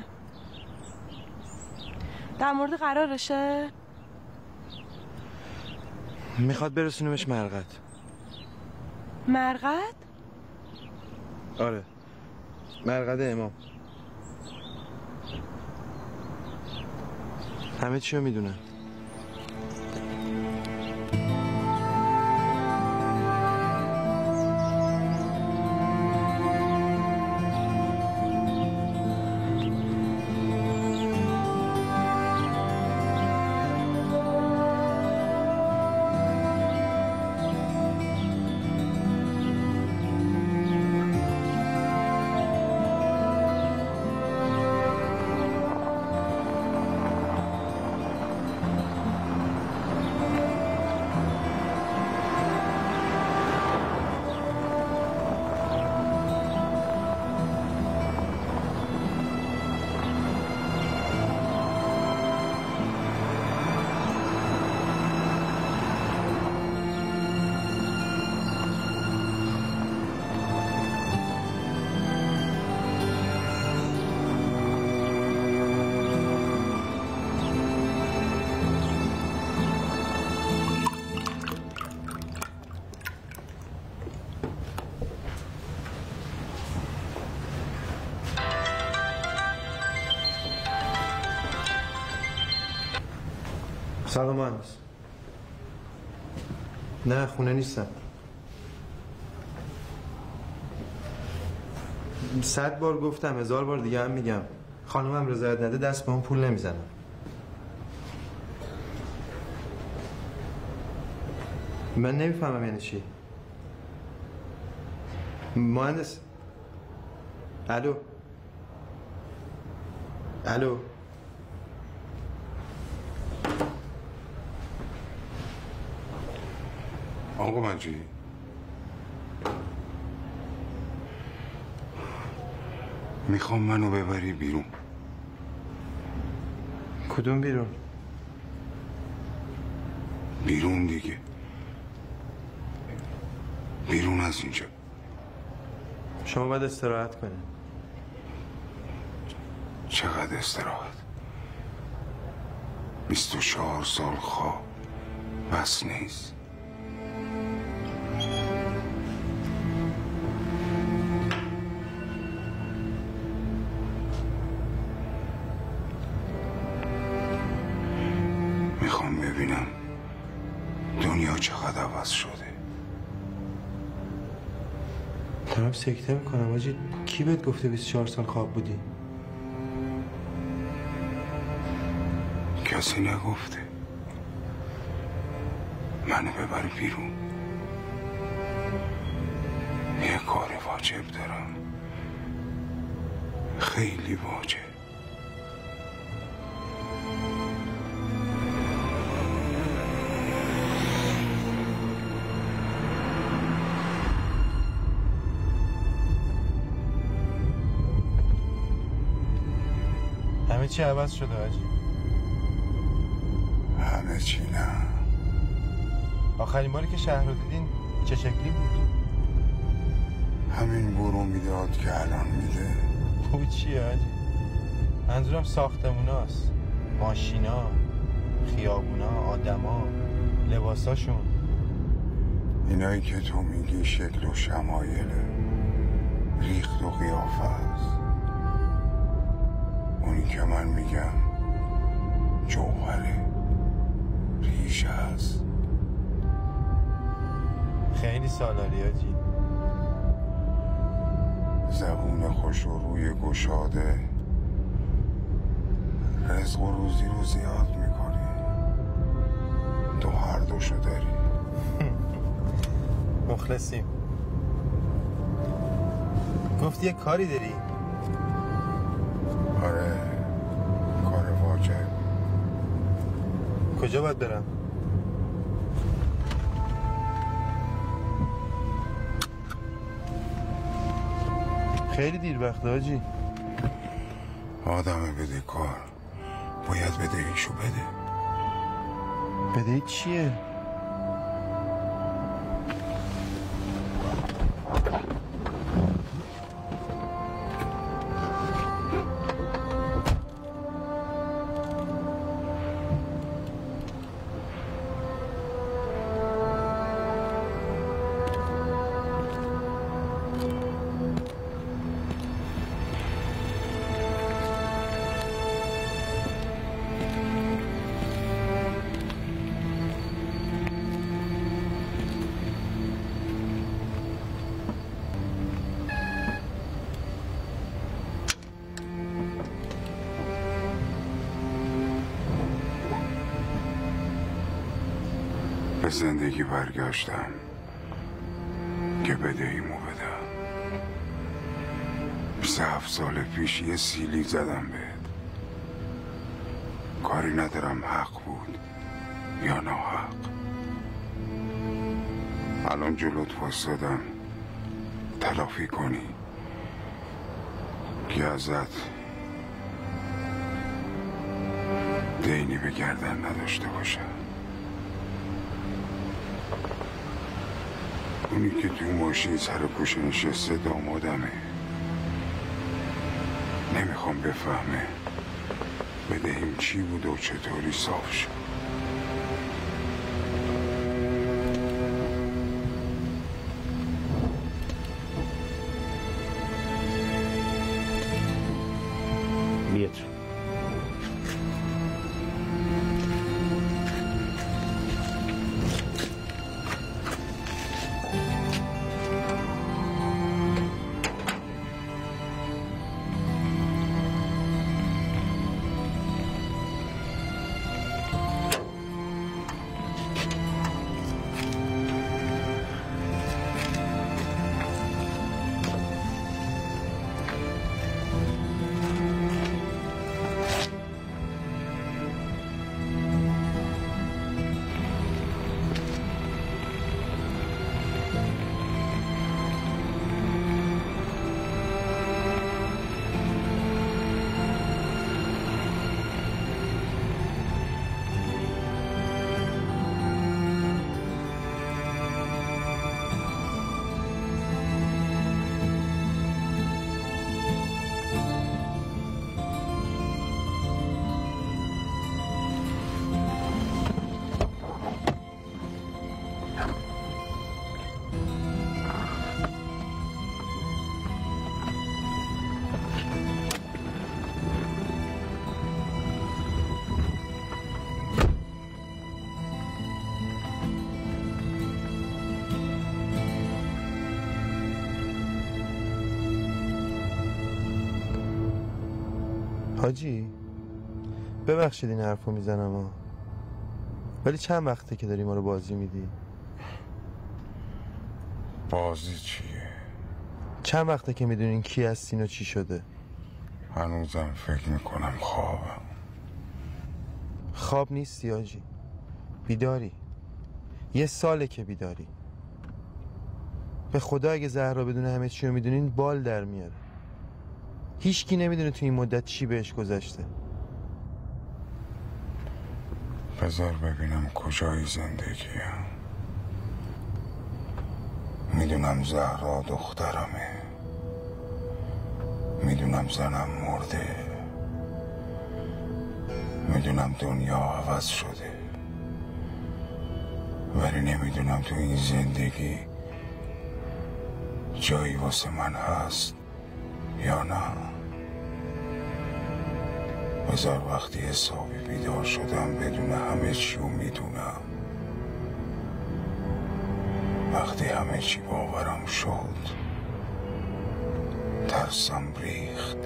در مورد قرارشه؟ میخواد برسونیمش مرقد. مرقد؟ آره، مرقد امام. همه چی رو میدونه. سلام مهندس. نه خونه نیستم. صد بار گفتم، هزار بار دیگه هم میگم، خانومم رضایت نده دست به اون پول نمیزنم. من نمیفهمم یعنی چی. مهندس. الو الو آقا مجید، میخوام منو ببری بیرون. کدوم بیرون؟ بیرون دیگه، بیرون از اینجا. شما باید استراحت کنید. چقدر استراحت؟ بیست و چهار سال خواب بس نیست. میخوام ببینم دنیا چقدر عوض شده. دارم سکته میکنم آجی. کی بهت گفته بیست و چهار سال خواب بودی؟ کسی نگفته. منو ببر بیرون. یه کار واجب دارم، خیلی واجب. همه چی عوض شده آجی. همه چی نه. آخرین باری که شهر رو دیدین چه شکلی بود؟ همین برو میداد که الان میده. بود چیه آجی؟ منظورم ساختموناست، ماشینا، خیابونا، آدما، لباساشون. اینایی که تو میگی شکل و شمایله، ریخت و قیافه است. اونی که من میگم جوهره، ریشه است. خیلی سالاری آجی. زبون خوش و روی گشاده رزق و روزی رو زیاد میکنی. تو هر دوشو داری. مخلصیم. گفتی یه کاری داری؟ آره، کار واجب. کجا باید برم؟ خیلی دیر وقته آجی. آدم بده کار باید بدهیشو بده. بدهی چیه؟ به زندگی برگشتم که بدهیمو بدم. بیست و هفت سال پیش یه سیلی زدم بهت. کاری ندارم حق بود یا ناحق. الان جلوت وایسادم تلافی کنی که ازت دینی به گردن نداشته باشم. اونی که تو ماشین سر کوشه نشسته دامادمه. نمیخوام بفهمه بدهیم چی بود و چطوری صاف شد. بیاد حاجی ببخشید این حرفو میزنم ها، ولی چند وقته که داری ما رو بازی میدی؟ بازی چیه؟ چند وقته که میدونین کی هستین و چی شده؟ هنوزم فکر میکنم خوابم. خواب نیستی حاجی، بیداری. یه ساله که بیداری. به خدا اگه زهرا بدون همه چی رو میدونین بال در میاره. هیچکی نمیدونه تو این مدت چی بهش گذشته. بذار ببینم کجای زندگیم. میدونم زهرا دخترمه، میدونم زنم مرده، میدونم دنیا عوض شده، ولی نمیدونم تو این زندگی جایی واسه من هست یا نه. بذار وقتی حسابی بیدار شدم بدون همه چی رو میدونم، وقتی همه چی باورم شد ترسم ریخت.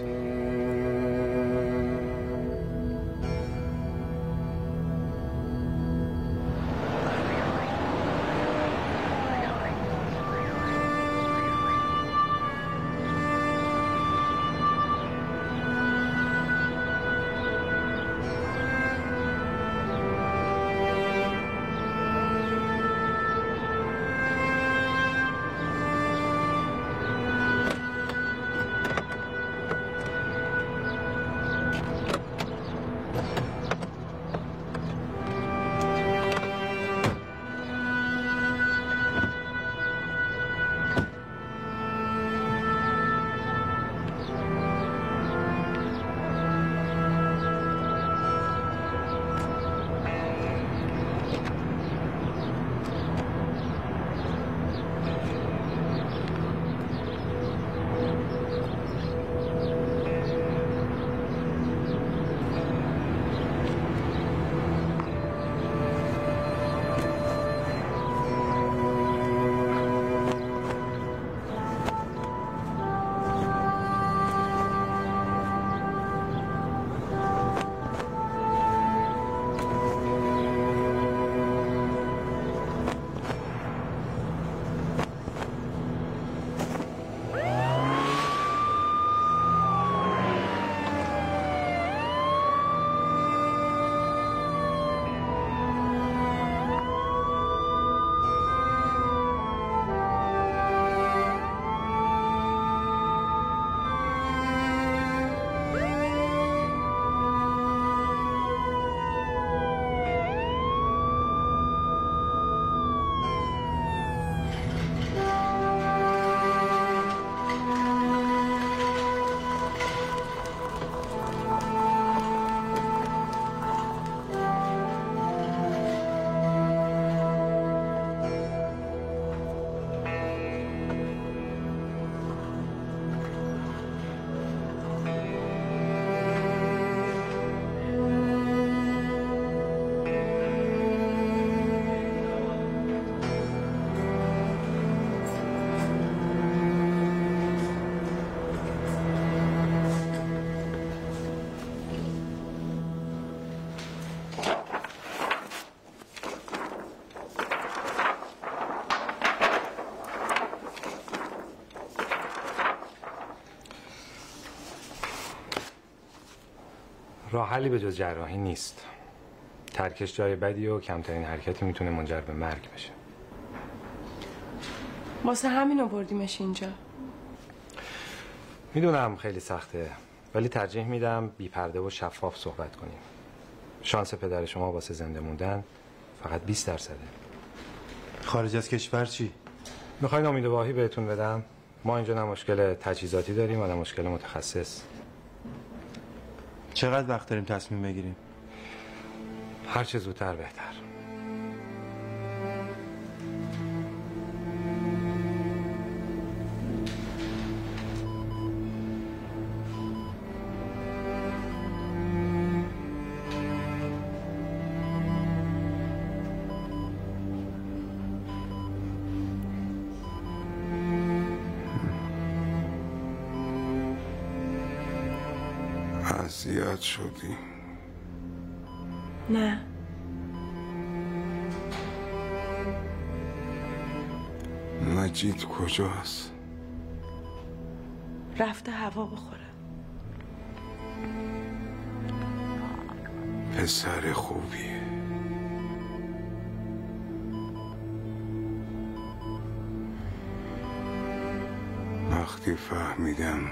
راه حلی به جز جراحی نیست. ترکش جای بدی و کمترین حرکتی میتونه منجر به مرگ بشه. واسه همین آوردیمش اینجا. میدونم خیلی سخته، ولی ترجیح میدم بی پرده و شفاف صحبت کنیم. شانس پدر شما واسه زنده موندن فقط بیست درصده. خارج از کشور چی؟ میخواین امید واهی بهتون بدم؟ ما اینجا نه مشکل تجهیزاتی داریم و نه مشکل متخصص. چقدر وقت داریم تصمیم بگیریم؟ هر چه زودتر بهتر. اذیت شدی؟ نه. مجید کجاست؟ رفته هوا بخوره. پسر خوبیه. وقتی فهمیدم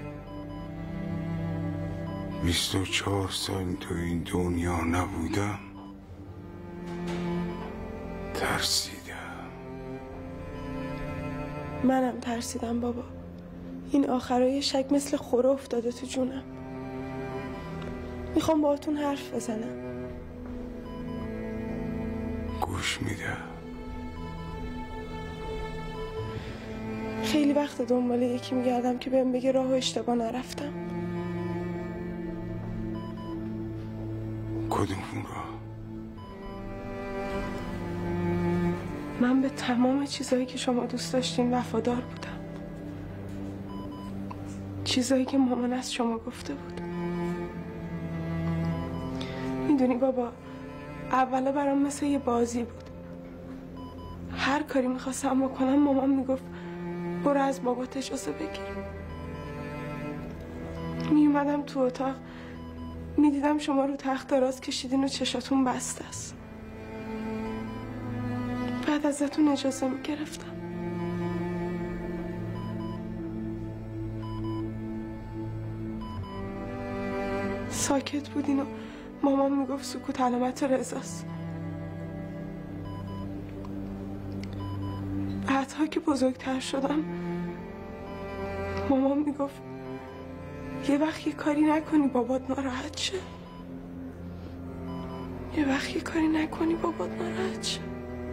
بیست و چهار سال تو این دنیا نبودم ترسیدم. منم ترسیدم بابا. این آخرای شک مثل خوره افتاده تو جونم. میخوام باهاتون حرف بزنم. گوش میده. خیلی وقت دنبال یکی میگردم که بهم بگه راه و اشتباه نرفتم. کدوم راه؟ من به تمام چیزایی که شما دوست داشتین وفادار بودم. چیزایی که مامان از شما گفته بود. میدونی بابا، اولا برام مثل یه بازی بود. هر کاری میخواستم بکنم مامان میگفت برو از بابات اجازه بگیر. میومدم تو اتاق میدیدم شما رو تخت دراز کشیدین و چشاتون بسته است. بعد ازتون اجازه میگرفتم. ساکت بودین و مامان میگفت سکوت علامت رضاست. بعدها که بزرگتر شدم مامان میگفت یه وقت یه کاری نکنی بابات ناراحت شه. یه وقت یه کاری نکنی بابات ناراحت شه.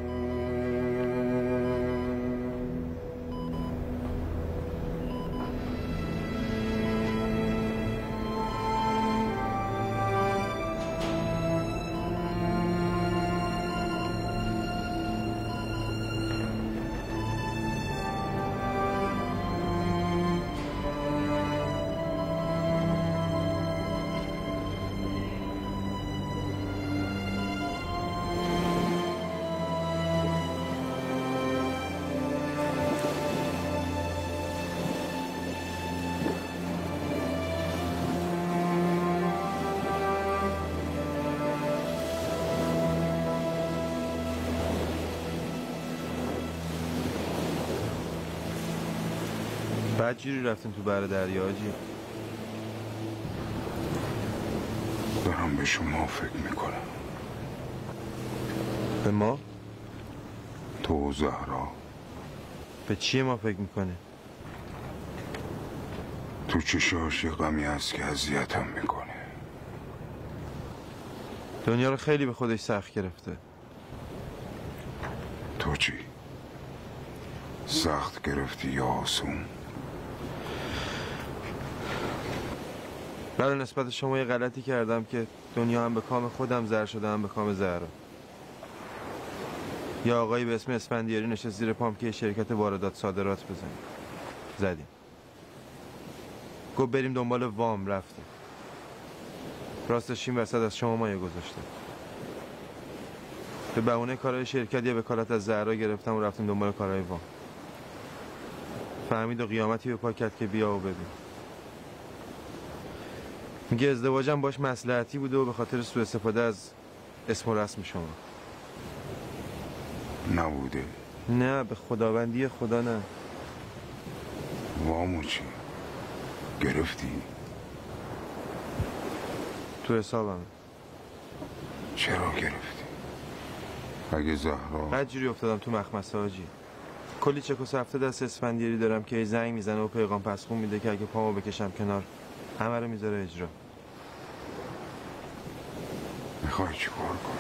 بعد جوری رفتیم تو بر دریا حاجی؟ دارم به شما فکر میکنم. به ما؟ تو و زهرا. به چیه ما فکر میکنه؟ تو چشاش یه غمی هست که اذیتم میکنه. دنیا رو خیلی به خودش سخت گرفته. تو چی؟ سخت گرفتی یا آسون؟ برای نسبت شما یه غلطی کردم که دنیا هم به کام خودم زر شده هم به کام زهرا. یا آقایی به اسم اسفندیاری نشست زیر پام که شرکت واردات صادرات بزنیم. زدیم. گفت بریم دنبال وام. رفتیم. راستش این وسط از شما مایه گذاشته. به بهونه کارهای شرکت یه وکالت از زهرا گرفتم و رفتیم دنبال کارهای وام. فهمید و قیامتی به پا کرد که بیا و ببین. میگه ازدواجم باش مصلحتی بوده و به خاطر سوء استفاده از اسم و رسم شما. نبوده؟ نه، به خداوندی خدا نه. وامو چی؟ گرفتی؟ تو حسابم. چرا گرفتی؟ اگه زهرا بعد جوری افتادم تو مخمسه حاجی. کلی چک و سفته دست اسفندیاری دارم که زنگ میزنه و پیغام پسخون میده که اگه پامو بکشم کنار همه رو میذاره اجرا. میخوای چی کار کنی؟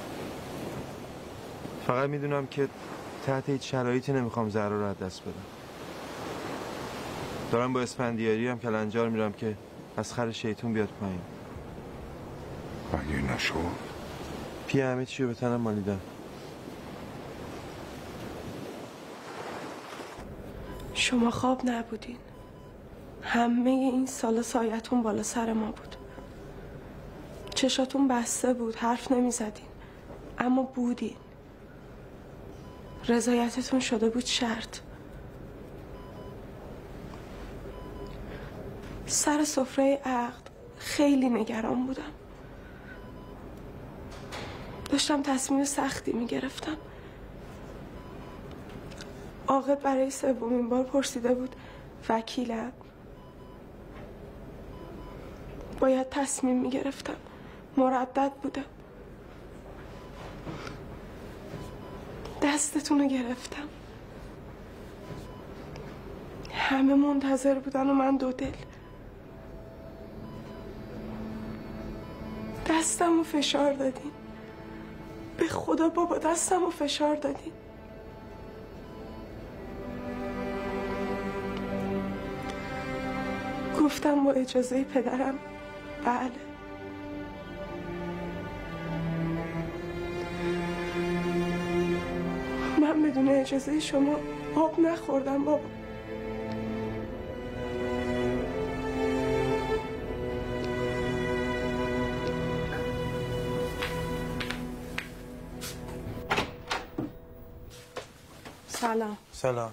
فقط میدونم که تحت هیچ شرایطی نمیخوام زهرا رو از دست بدم. دارم با اسفندیاری هم کلنجار میرم که از خر شیطون بیاد پایین. اگه نشد؟ پی همه چی رو به تنم مالیدم. شما خواب نبودین. همه این سالا سایتون بالا سر ما بود. چشاتون بسته بود، حرف نمی زدین، اما بودین. رضایتتون شده بود شرط. سر سفره عقد خیلی نگران بودم. داشتم تصمیم سختی می گرفتم. عاقد برای سومین بار پرسیده بود وکیلم. باید تصمیم می گرفتم. مردد بودم. دستتون رو گرفتم. همه منتظر بودن و من دو دل. دستم رو فشار دادین. به خدا بابا دستم رو فشار دادین. گفتم با اجازه پدرم بله. من بدون اجازه شما آب نخوردم بابا. سلام. سلام.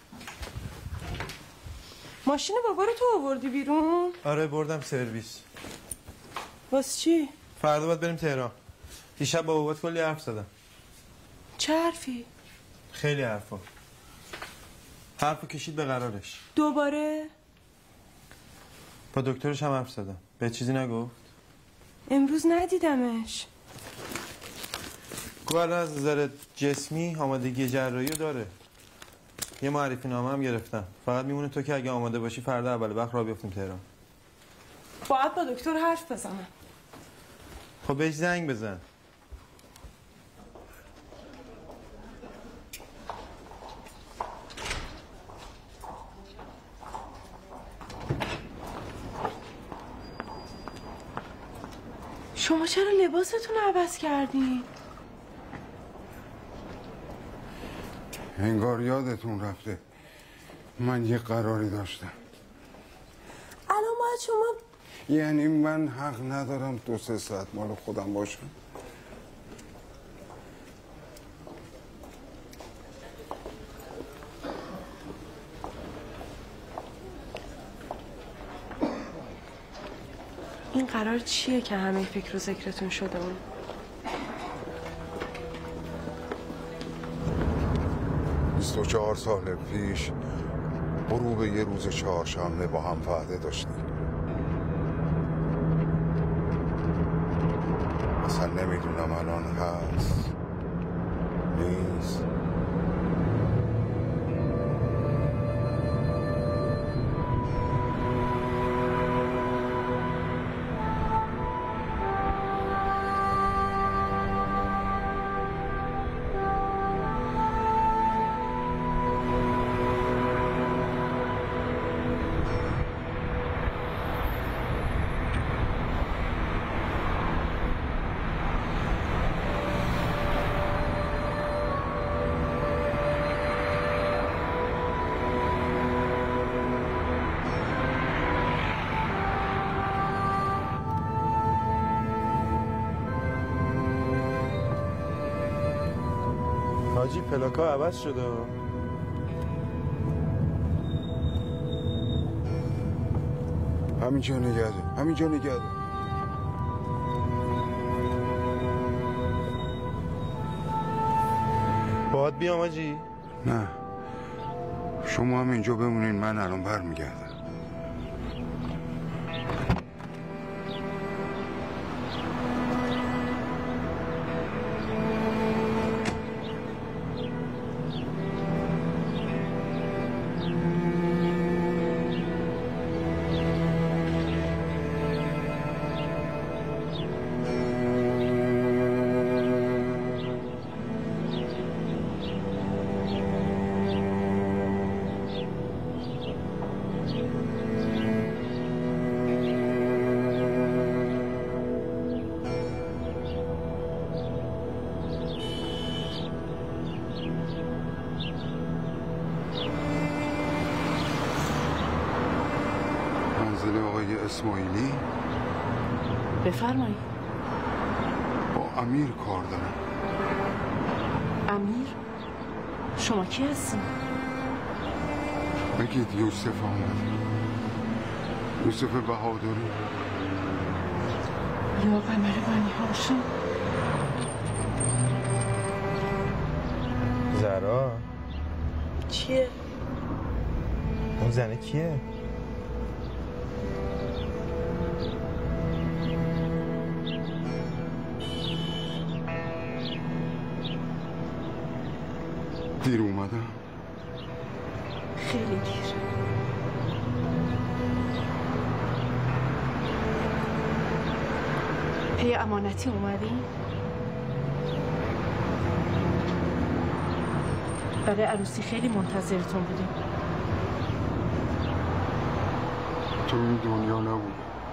ماشین بابا رو تو آوردی بیرون؟ آره بردم سرویس. واسه چی؟ فردا باید بریم تهران. دیشب با بابات کلی حرف زدم. چه حرفی؟ خیلی حرفا. حرفو کشید به قرارش. دوباره؟ با دکترش هم حرف زدم. به چیزی نگفت؟ امروز ندیدمش. گوهر از نظر جسمی آمادگی جراحی رو داره. یه معرفی نامه هم گرفتم. فقط میمونه تو که اگه آماده باشی فردا اول وقت راه بیفتیم تهران. باید با دکتر حرف بزنم. خب بهش زنگ بزن. شما چرا لباستون عوض کردین؟ انگار یادتون رفته من یه قراری داشتم. الان باید شما یعنی من حق ندارم دو سه ساعت مال خودم باشم؟ این قرار چیه که همه فکر و ذکرتون شده اون؟ بیست و چهار سال پیش غروب یه روز چهارشنبه با هم وعده داشتیم. اصلا نمیدونم الان هست نیست. حاجی پلاکا عوض شده. همینجا نگه دار، همینجا نگه دار. باید بیام حاجی؟ نه شما هم اینجا بمونین، من الان برمیگردم. منزل آقای اسماعیلی؟ بفرمایید. امیر کار دارم. امیر؟ شما کی هستین؟ بگید یوسف آمد. یوسف بهادری. یا قمر بنی هاشم. زهرا چیه؟ اون زنه کیه؟ دیر اومدم. خیلی دیر. پی امانتی اومدی؟ برای عروسی خیلی منتظرتون بودیم. تو این دنیا نبود.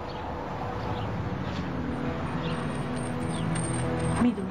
میدونم.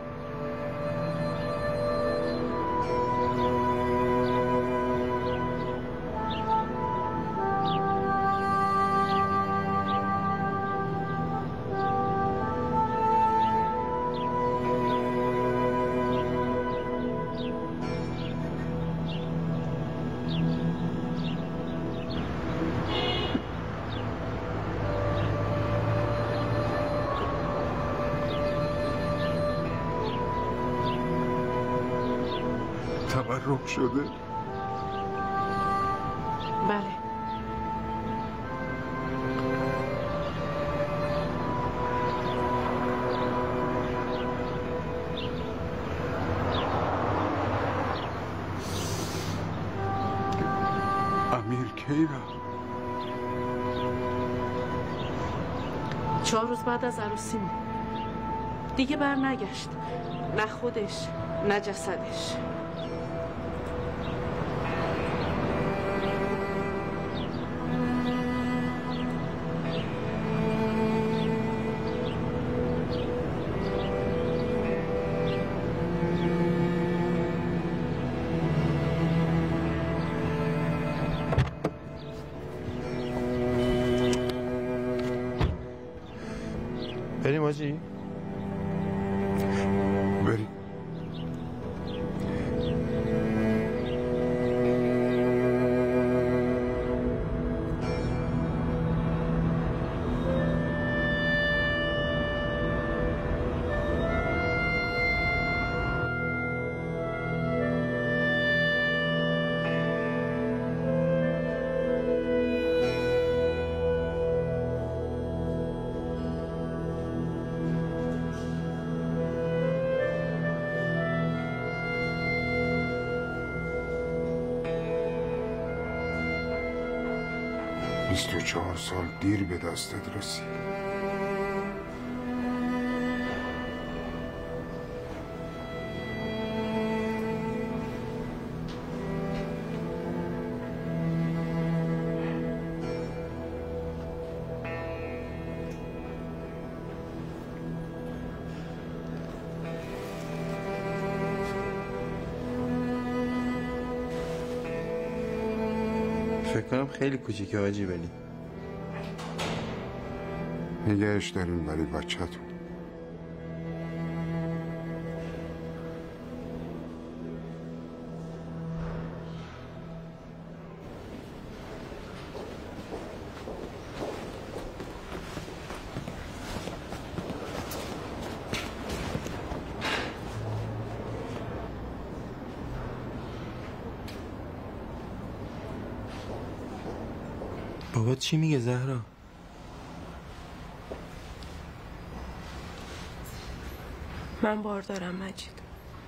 تبرک شده؟ بله. امیر کی رفت؟ چهار روز بعد از عروسیمون دیگه بر نگشت. نه خودش نه جسدش. بریم آجی؟ بریم. بیست و چهار سال دیر به دستت رسید. فکر کنم خیلی کوچیکه حاجی. ولی نگهش داریم برای بچه‌تون. بابا چی میگه زهرا؟ من بار دارم مجید.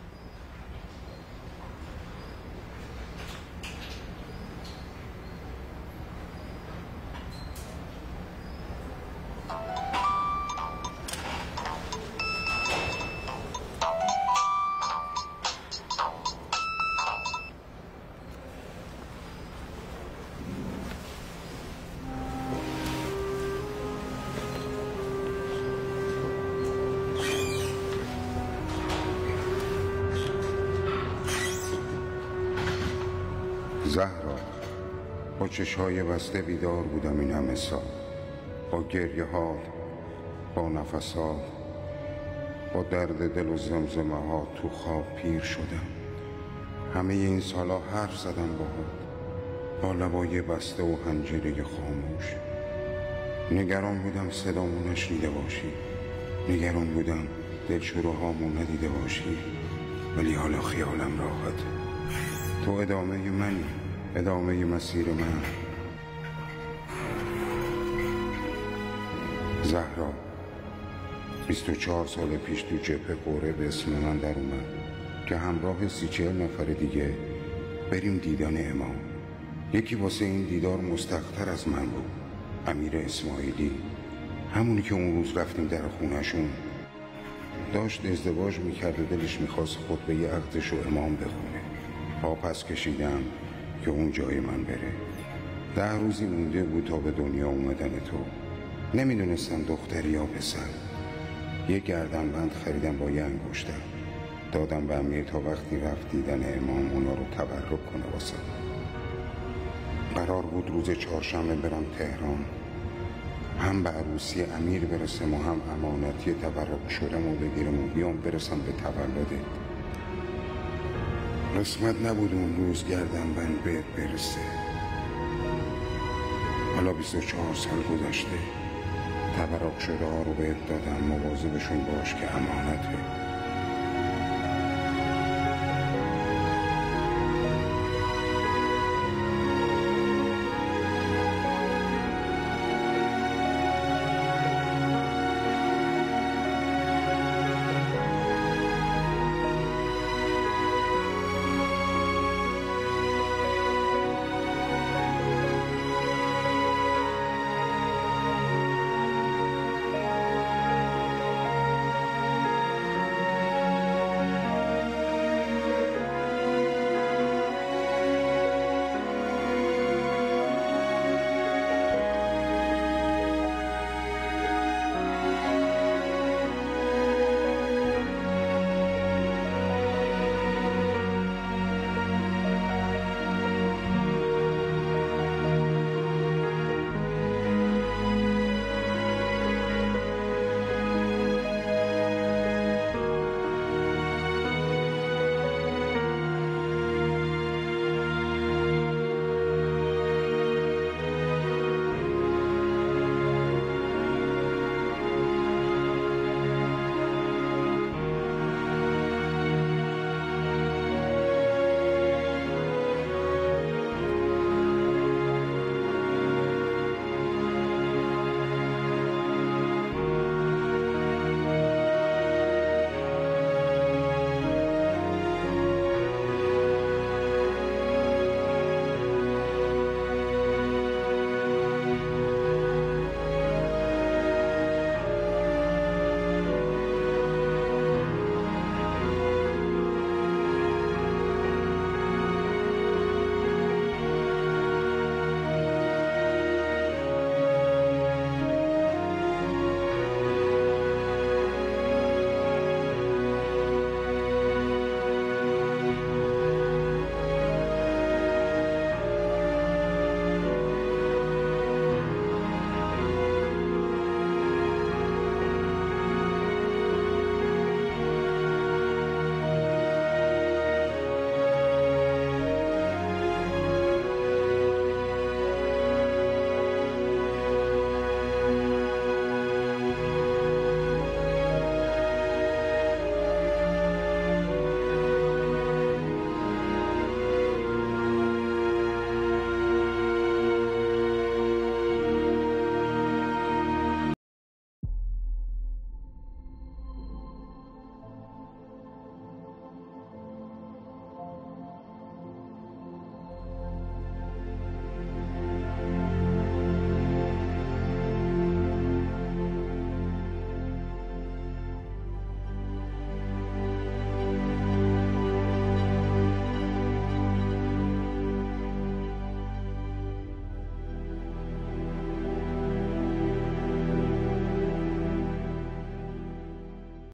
زهرا، با چشای بسته بیدار بودم این همه سال، با گریه ها، با نفسات، با درد دل و زمزمه ها تو خواب پیر شدم. همه این سالا حرف زدم باهات، با لبای بسته و حنجره خاموش. نگران بودم صدامو نشنیده باشی، نگران بودم دلشورهامو ندیده باشی، ولی حالا خیالم راحت. تو ادامه منی، ادامه مسیر من. زهرا بیست و چهار سال پیش تو جبهه قوره به اسم من در اومد که همراه سی چهل نفر دیگه بریم دیدن امام. یکی واسه این دیدار مستحق‌تر از من بود، امیر اسماعیلی، همونی که اون روز رفتیم در خونهشون. داشت ازدواج میکرد و دلش میخواست خطبه عقدش رو امام بخونه. پا پس کشیدم که اون جای من بره. ده روزی مونده بود تا به دنیا اومدن تو. نمیدونستم دختری یا پسر. یه گردنبند خریدم با یه انگشتر، دادم به امیر تا وقتی رفت دیدن امام اونا رو تبرک کنه واسه. قرار بود روز چهارشنبه برم تهران، هم به عروسی امیر برسم و هم امانتی تبرک شدم و بگیرم و بیام برسم به تولدت. قسمت نبود اون روز گردنبند بهت برسه. حالا بیست و چهار سال گذشته، تبرک شده ها رو بهت دادم، مواظبشون باش که امانته.